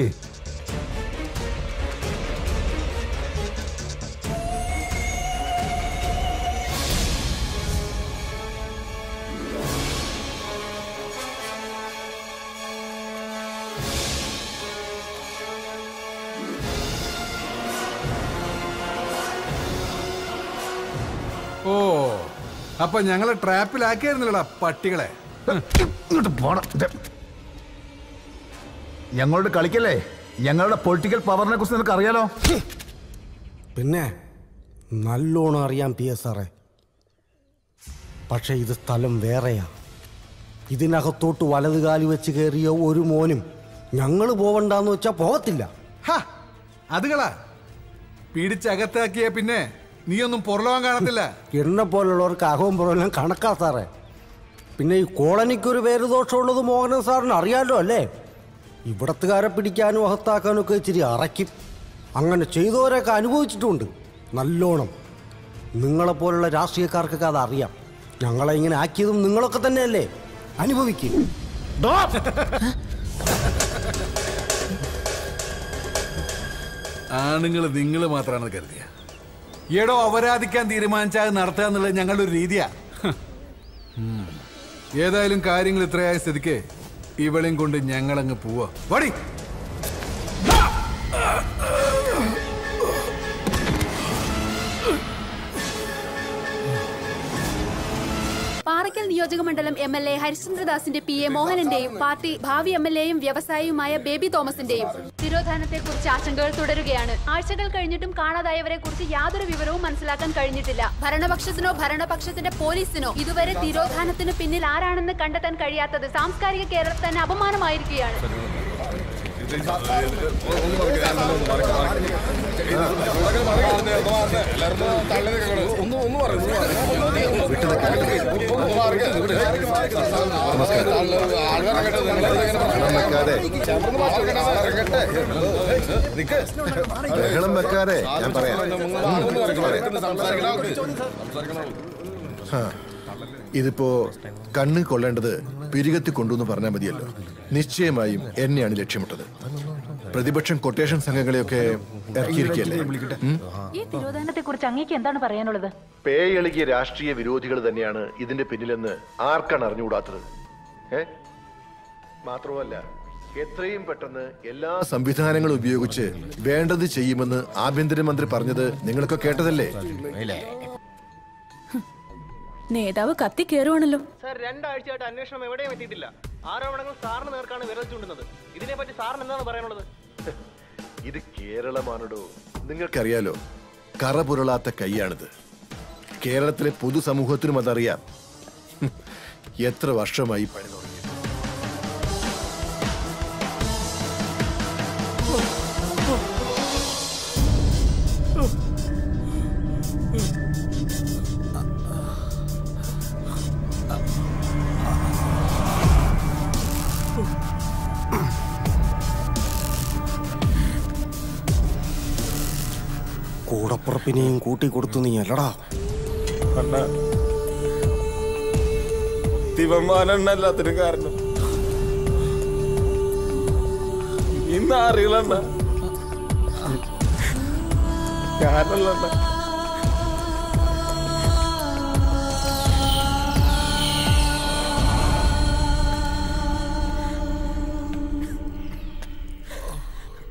ഓ, അപ്പൊ ഞങ്ങളെ ട്രാപ്പിലാക്കിയായിരുന്നല്ലോടാ പട്ടികളെ. ഞങ്ങളോട് കളിക്കല്ലേ? ഞങ്ങളുടെ പൊളിറ്റിക്കൽ പവറിനെ കുറിച്ച് നിനക്ക് അറിയാലോ. പിന്നെ നല്ലോണം അറിയാം പി എസ് സാറേ. പക്ഷെ ഇത് സ്ഥലം വേറെയാ. ഇതിനകത്തോട്ട് വലതുകാലി വെച്ച് കയറിയ ഒരു മോനും ഞങ്ങൾ പോവണ്ടെന്ന് വെച്ചാ പോകത്തില്ല. അതുകളാ പിടിച്ചകത്താക്കിയ പിന്നെ നീയൊന്നും പുറലോകം കാണത്തില്ല. എന്നെ പോലുള്ളവർക്ക് അകവും പുറമെല്ലാം കണക്കാ സാറേ. പിന്നെ ഈ കോളനിക്കൊരു പേര് ദോഷമുള്ളത് മോഹനൻ സാറിന് അറിയാലോ അല്ലേ? ഇവിടത്തുകാരെ പിടിക്കാനും അകത്താക്കാനും ഒക്കെ ഇച്ചിരി അറയ്ക്കും. അങ്ങനെ ചെയ്തവരൊക്കെ അനുഭവിച്ചിട്ടുണ്ട് നല്ലോണം. നിങ്ങളെപ്പോലുള്ള രാഷ്ട്രീയക്കാർക്കൊക്കെ അതറിയാം. ഞങ്ങളെ ഇങ്ങനെ ആക്കിയതും നിങ്ങളൊക്കെ തന്നെയല്ലേ? അനുഭവിക്കും. ആണുങ്ങൾ നിങ്ങൾ മാത്രമാണ് കരുതിയ. എടോ, അപരാധിക്കാൻ തീരുമാനിച്ചാൽ നടത്തുക എന്നുള്ളത് ഞങ്ങളുടെ ഒരു രീതിയാ. ഏതായാലും കാര്യങ്ങൾ ഇത്രയായ സ്ഥിതിക്ക് ഇവളെയും കൊണ്ട് ഞങ്ങളങ്ങ് പോവാ. വടി പാറയ്ക്കൽ നിയോജക മണ്ഡലം MLA ഹരിശ്ചന്ദ്രദാസിന്റെ PA മോഹനന്റെയും പാർട്ടി ഭാവി MLAയും വ്യവസായിയുമായ ബേബി തോമസിന്റെയും തിരോധാനത്തെക്കുറിച്ച് ആശങ്കകൾ തുടരുകയാണ്. ആഴ്ചകൾ കഴിഞ്ഞിട്ടും കാണാതായവരെ കുറിച്ച് യാതൊരു വിവരവും മനസ്സിലാക്കാൻ കഴിഞ്ഞിട്ടില്ല. ഭരണപക്ഷത്തിനോ ഭരണപക്ഷത്തിന്റെ പോലീസിനോ ഇതുവരെ തിരോധാനത്തിന് പിന്നിൽ ആരാണെന്ന് കണ്ടെത്താൻ കഴിയാത്തത് സാംസ്കാരിക കേരളത്തിൽ തന്നെ അപമാനമായിരിക്കുകയാണ്. ബഹളം വെക്കാതെ ഞാൻ പറയാം. ഇതിപ്പോ കണ്ണ് കൊള്ളേണ്ടത് പിരികത്തി കൊണ്ടുവന്ന് പറഞ്ഞാൽ മതിയല്ലോ. നിശ്ചയമായും എന്നെയാണ് ലക്ഷ്യമിട്ടത്. പ്രതിപക്ഷം കൊട്ടേഷൻ സംഘങ്ങളെയൊക്കെ ഇറക്കിയിരിക്കല്ലേ. ഈ തിരോധാനത്തെ കുറിച്ച് അങ്ങേക്ക് എന്താണ് പറയാനുള്ളത്? പേയെളുകിയ രാഷ്ട്രീയ വിരോധികൾ തന്നെയാണ് ഇതിന്റെ പിന്നിലെന്ന് ആർക്കാണ് അറിഞ്ഞുകൂടാത്തത്? മാത്രമല്ല, എത്രയും പെട്ടെന്ന് എല്ലാ സംവിധാനങ്ങളും ഉപയോഗിച്ച് വേണ്ടത് ചെയ്യുമെന്ന് ആഭ്യന്തരമന്ത്രി പറഞ്ഞത് നിങ്ങളൊക്കെ കേട്ടതല്ലേ? നേതാവ് കത്തി കയറുവാണല്ലോ. സാർ, 2 ആഴ്ചയായിട്ട് അന്വേഷണം എവിടെയും എത്തിയിട്ടില്ല. ആരോപണങ്ങൾ സാറിന് നേർക്കാണ് വിരൽ ചൂണ്ടുന്നത്. ഇതിനെപ്പറ്റി സാറിന് എന്താണ് പറയാനുള്ളത്? ഇത് കേരളമാണോ? നിങ്ങൾക്കറിയാലോ, കറപുരളാത്ത കൈയാണിത്. കേരളത്തിലെ പൊതുസമൂഹത്തിനും അതറിയാം. എത്ര വർഷമായി പണി തുടങ്ങി. കൂടപ്പുറപ്പിനെയും കൂട്ടിക്കൊടുത്തു നീ അല്ലടാ. ദിവന്മാരെണ്ണല്ലാത്തിനും കാരണം ഇന്ന് അറിയില്ലണ്ട. ഞാനല്ലണ്ട.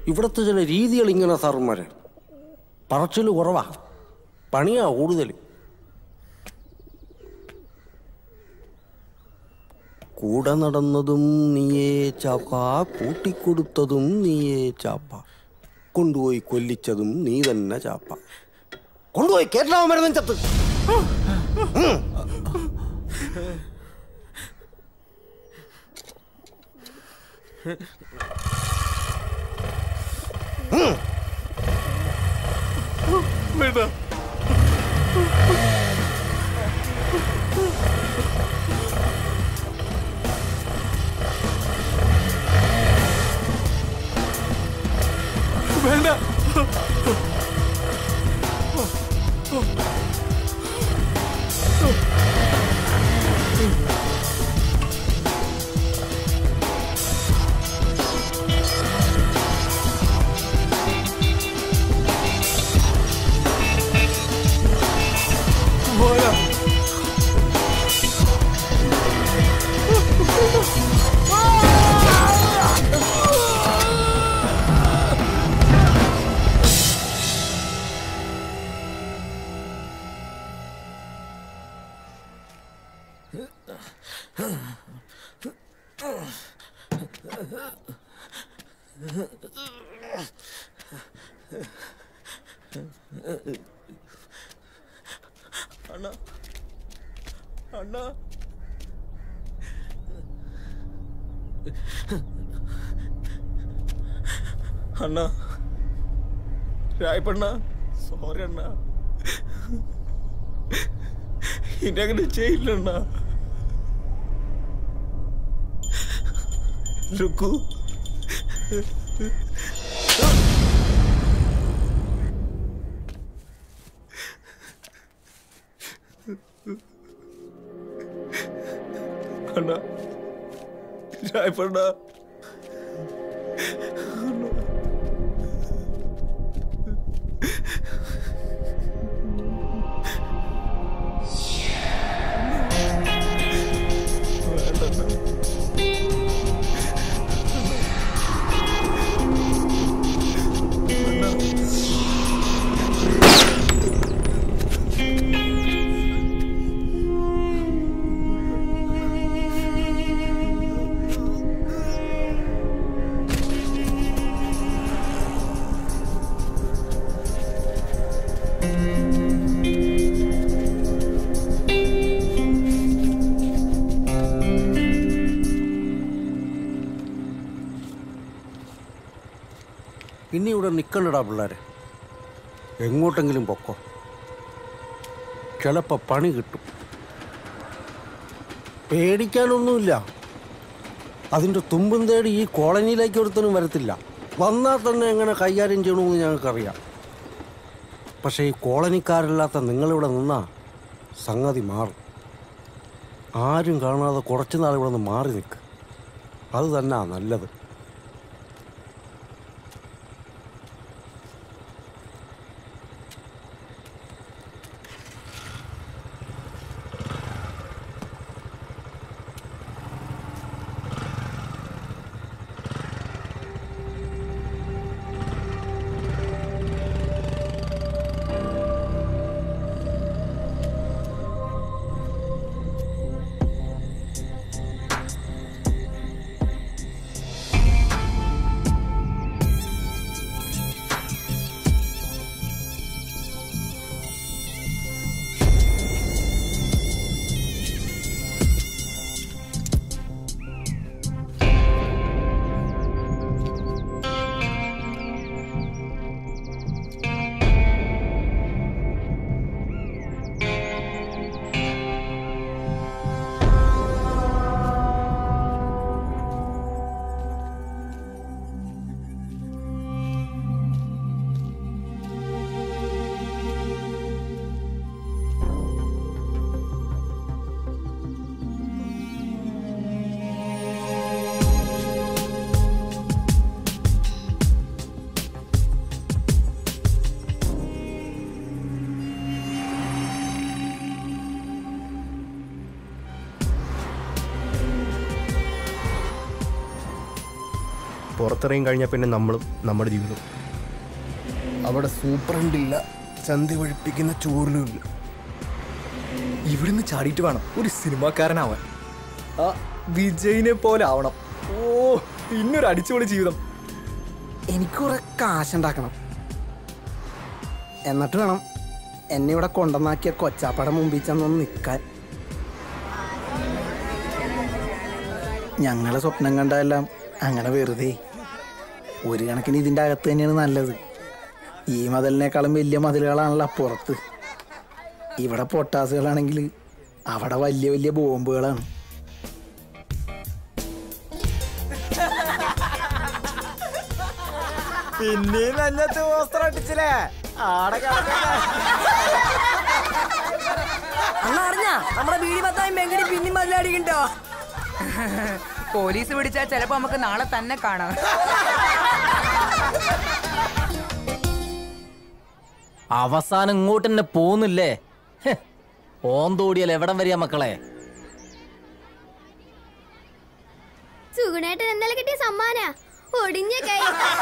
ഇവിടുത്തെ ചില രീതികൾ ഇങ്ങനെ സാറന്മാരെ പറച്ചിൽ കുറവാ, പണിയാ കൂടുതൽ. കൂടെ നടന്നതും നീയേ ചാപ്പ, കൂട്ടിക്കൊടുത്തതും നീയേ ചാപ്പ, കൊണ്ടുപോയി കൊല്ലിച്ചതും നീ തന്നെ ചാപ്പ, കൊണ്ടുപോയി കേരളാവ് മരുന്നും ചത്ത്. വേണ്ട. വേണ്ട. അണ്ണാ, അണ്ണാ, അണ്ണാ, രായപ്പണ്ണ, സോറി അണ്ണാ, ഇനി അങ്ങനെ ചെയ്യില്ലണ്ണ. രുക്കു, അണ്ണാ, രായപ്പണ്ണ, ഇനി ഇവിടെ നിൽക്കണ്ടടാ പിള്ളേരെ, എങ്ങോട്ടെങ്കിലും പൊക്കോ, ചിലപ്പോൾ പണി കിട്ടും. പേടിക്കാനൊന്നുമില്ല. അതിൻ്റെ തുമ്പും തേടി ഈ കോളനിയിലേക്ക് ഒരുത്തനും വരത്തില്ല. വന്നാൽ തന്നെ എങ്ങനെ കൈകാര്യം ചെയ്യണമെന്ന് ഞങ്ങൾക്കറിയാം. പക്ഷേ ഈ കോളനിക്കാരില്ലാത്ത നിങ്ങളിവിടെ നിന്നാൽ സംഗതി മാറും. ആരും കാണാതെ കുറച്ച് നാൾ ഇവിടെ നിന്ന് മാറി നിൽക്കുക, അത് തന്നെയാ നല്ലത്. പുറത്തിറങ്ങി കഴിഞ്ഞാൽ പിന്നെ നമ്മളും നമ്മുടെ ജീവിതം. അവിടെ സൂപ്രണ്ടില്ല, ചന്തി ഒഴിപ്പിക്കുന്ന ചോറിലുമില്ല. ഇവിടുന്ന് ചാടിയിട്ട് വേണം ഒരു സിനിമാക്കാരനാവാൻ. ആ വിജയിനെ പോലെ ആവണം. ഓ, പിന്നൊരു അടിച്ചുപൊളി ജീവിതം. എനിക്ക് കുറെ കാശുണ്ടാക്കണം. എന്നിട്ട് വേണം എന്നെ ഇവിടെ കൊണ്ടുവന്നാക്കിയ കൊച്ചാപ്പട മുമ്പിൽ ചെന്നൊന്ന് നിൽക്കാൻ. ഞങ്ങളെ സ്വപ്നം കണ്ടതെല്ലാം അങ്ങനെ വെറുതെ. ഒരു കണക്കിന് ഇതിൻ്റെ അകത്ത് തന്നെയാണ് നല്ലത്. ഈ മതിലിനേക്കാളും വലിയ മതിലുകളാണല്ലോ പുറത്ത്. ഇവിടെ പൊട്ടാസുകളാണെങ്കിൽ അവിടെ വലിയ വലിയ ബോംബുകളാണ്. പിന്നെയും നല്ലത് വസ്ത്രം അടിച്ചില്ലേ? അന്ന് അറിഞ്ഞ നമ്മുടെ ബീഡി പത്തായും മെങ്കടി പിന്നെയും മതിലടിക്കണ്ടോ? പോലീസ് പിടിച്ചാൽ ചിലപ്പോ നമുക്ക് നാളെ തന്നെ കാണാം. അവസാനം ഇങ്ങോട്ട് തന്നെ പോന്നില്ലേ? ഓന്തോടിയാൽ എവിടം വരിക മക്കളെ? സുഗുണേട്ടൻ ഇന്നലെ കിട്ടിയ സമ്മാന ഒടിഞ്ഞ കൈ.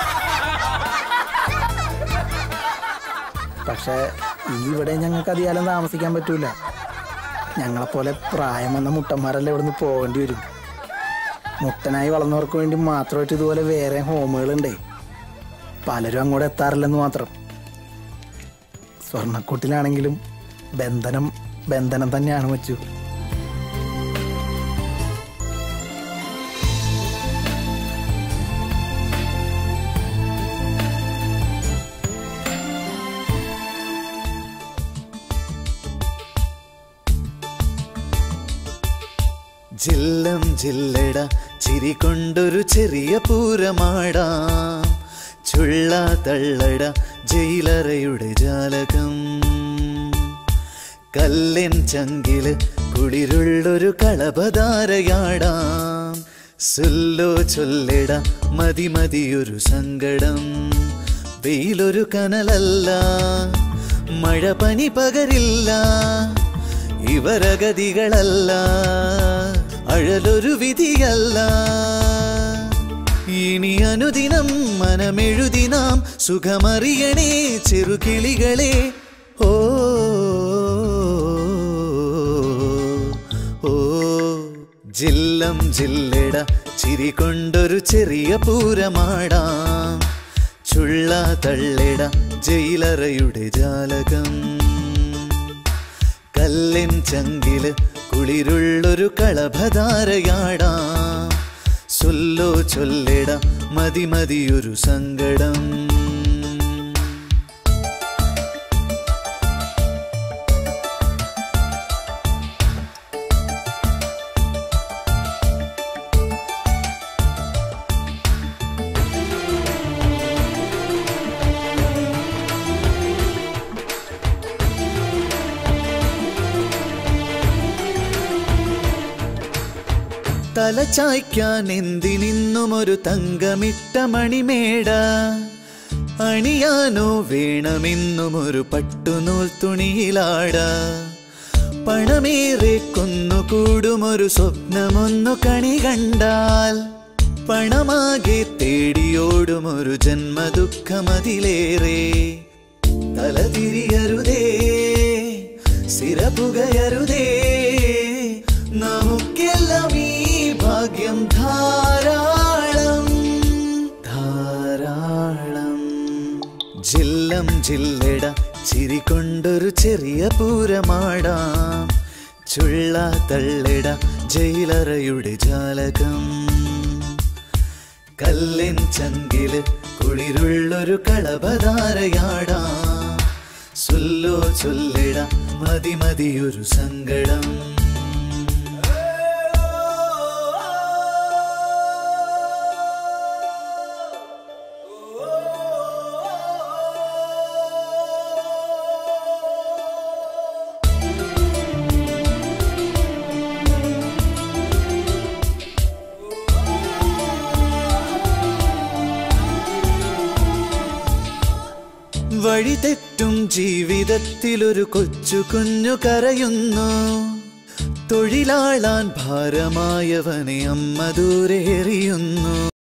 പക്ഷേ ഈ ഇവിടെ ഞങ്ങൾക്ക് അധികാലം താമസിക്കാൻ പറ്റൂല. ഞങ്ങളെപ്പോലെ പ്രായം വന്ന മുട്ടന്മാരെല്ലാം ഇവിടുന്ന് പോകേണ്ടി വരും. മുട്ടനായി വളർന്നവർക്ക് വേണ്ടി മാത്രമായിട്ട് ഇതുപോലെ വേറെ ഹോമുകളുണ്ട്. പലരും അങ്ങോട്ട് എത്താറില്ലെന്ന് മാത്രം. സ്വർണ്ണക്കൂട്ടിലാണെങ്കിലും ബന്ധനം ബന്ധനം തന്നെയാണ് വെച്ചു. ജില്ലം ജില്ലട ചിരി കൊണ്ടൊരു ചെറിയ പൂരമാടാം. ചുള്ള തള്ളട ജയിലറയുടെ ജാലകം. കല്ലിൻ ചങ്കില് കുളിരുള്ളൊരു കളഭധാരയാടാം. സുല്ലോ ചൊല്ലിട മതി മതിയൊരു സങ്കടം. വെയിലൊരു കനലല്ല, മഴ പനി പകരില്ല. ഇവരഗതികളല്ല, അഴലൊരു വിധിയല്ല. ഇനി അനുദിനം മനമെഴുതി നാം സുഖമറിയണേ ചെറുകിളികളെ. ഓ ഓ ജില്ലം ജില്ലട ചിരി കൊണ്ടൊരു ചെറിയ പൂരമാടാം. ചുള്ള തള്ളിട ജയിലറയുടെ ജാലകം. കല്ലിൻ ചങ്കില് കുളിരുള്ളൊരു കളഭധാരയാടാം. സൊല്ലോ ചൊല്ലിട മതി മതിയൊരു സങ്കടം. തലചായ്ക്കാൻ എന്തിനിന്നും ഒരു തങ്കമിട്ട മണിമേട. അണിയാനോ വേണമെന്നും ഒരു പട്ടുനൂൽ തുണിയിലാട. പണമേറെ കൊന്നുകൂടുമൊരു സ്വപ്നമൊന്നു കണി കണ്ടാൽ. പണമാകെ തേടിയോടുമൊരു ജന്മദുഃഖമതിലേറെ. തലതിരിയരുതേ, സിരപുകയരുതേ, നമുക്കെല്ലാം ഈ ഭാഗ്യം ധാരാളം ധാരാളം. ജില്ലം ജില്ലട ചിരി കൊണ്ടൊരു ചെറിയ പൂരമാടാം. ചുള്ള തള്ളിട ജയിലറയുടെ ജാലകം. കല്ലിൻ ചങ്കില് കുളിരുള്ളൊരു കളഭധാരയാടാം. സുല്ലോ ചൊല്ലിട മതി മതിയൊരു സങ്കടം. വഴി തെറ്റും ജീവിതത്തിലൊരു കൊച്ചു കുഞ്ഞു കരയുന്നു. തൊഴിലാളാൻ ഭാരമായവനെ അമ്മ ദൂരെ എറിയുന്നു.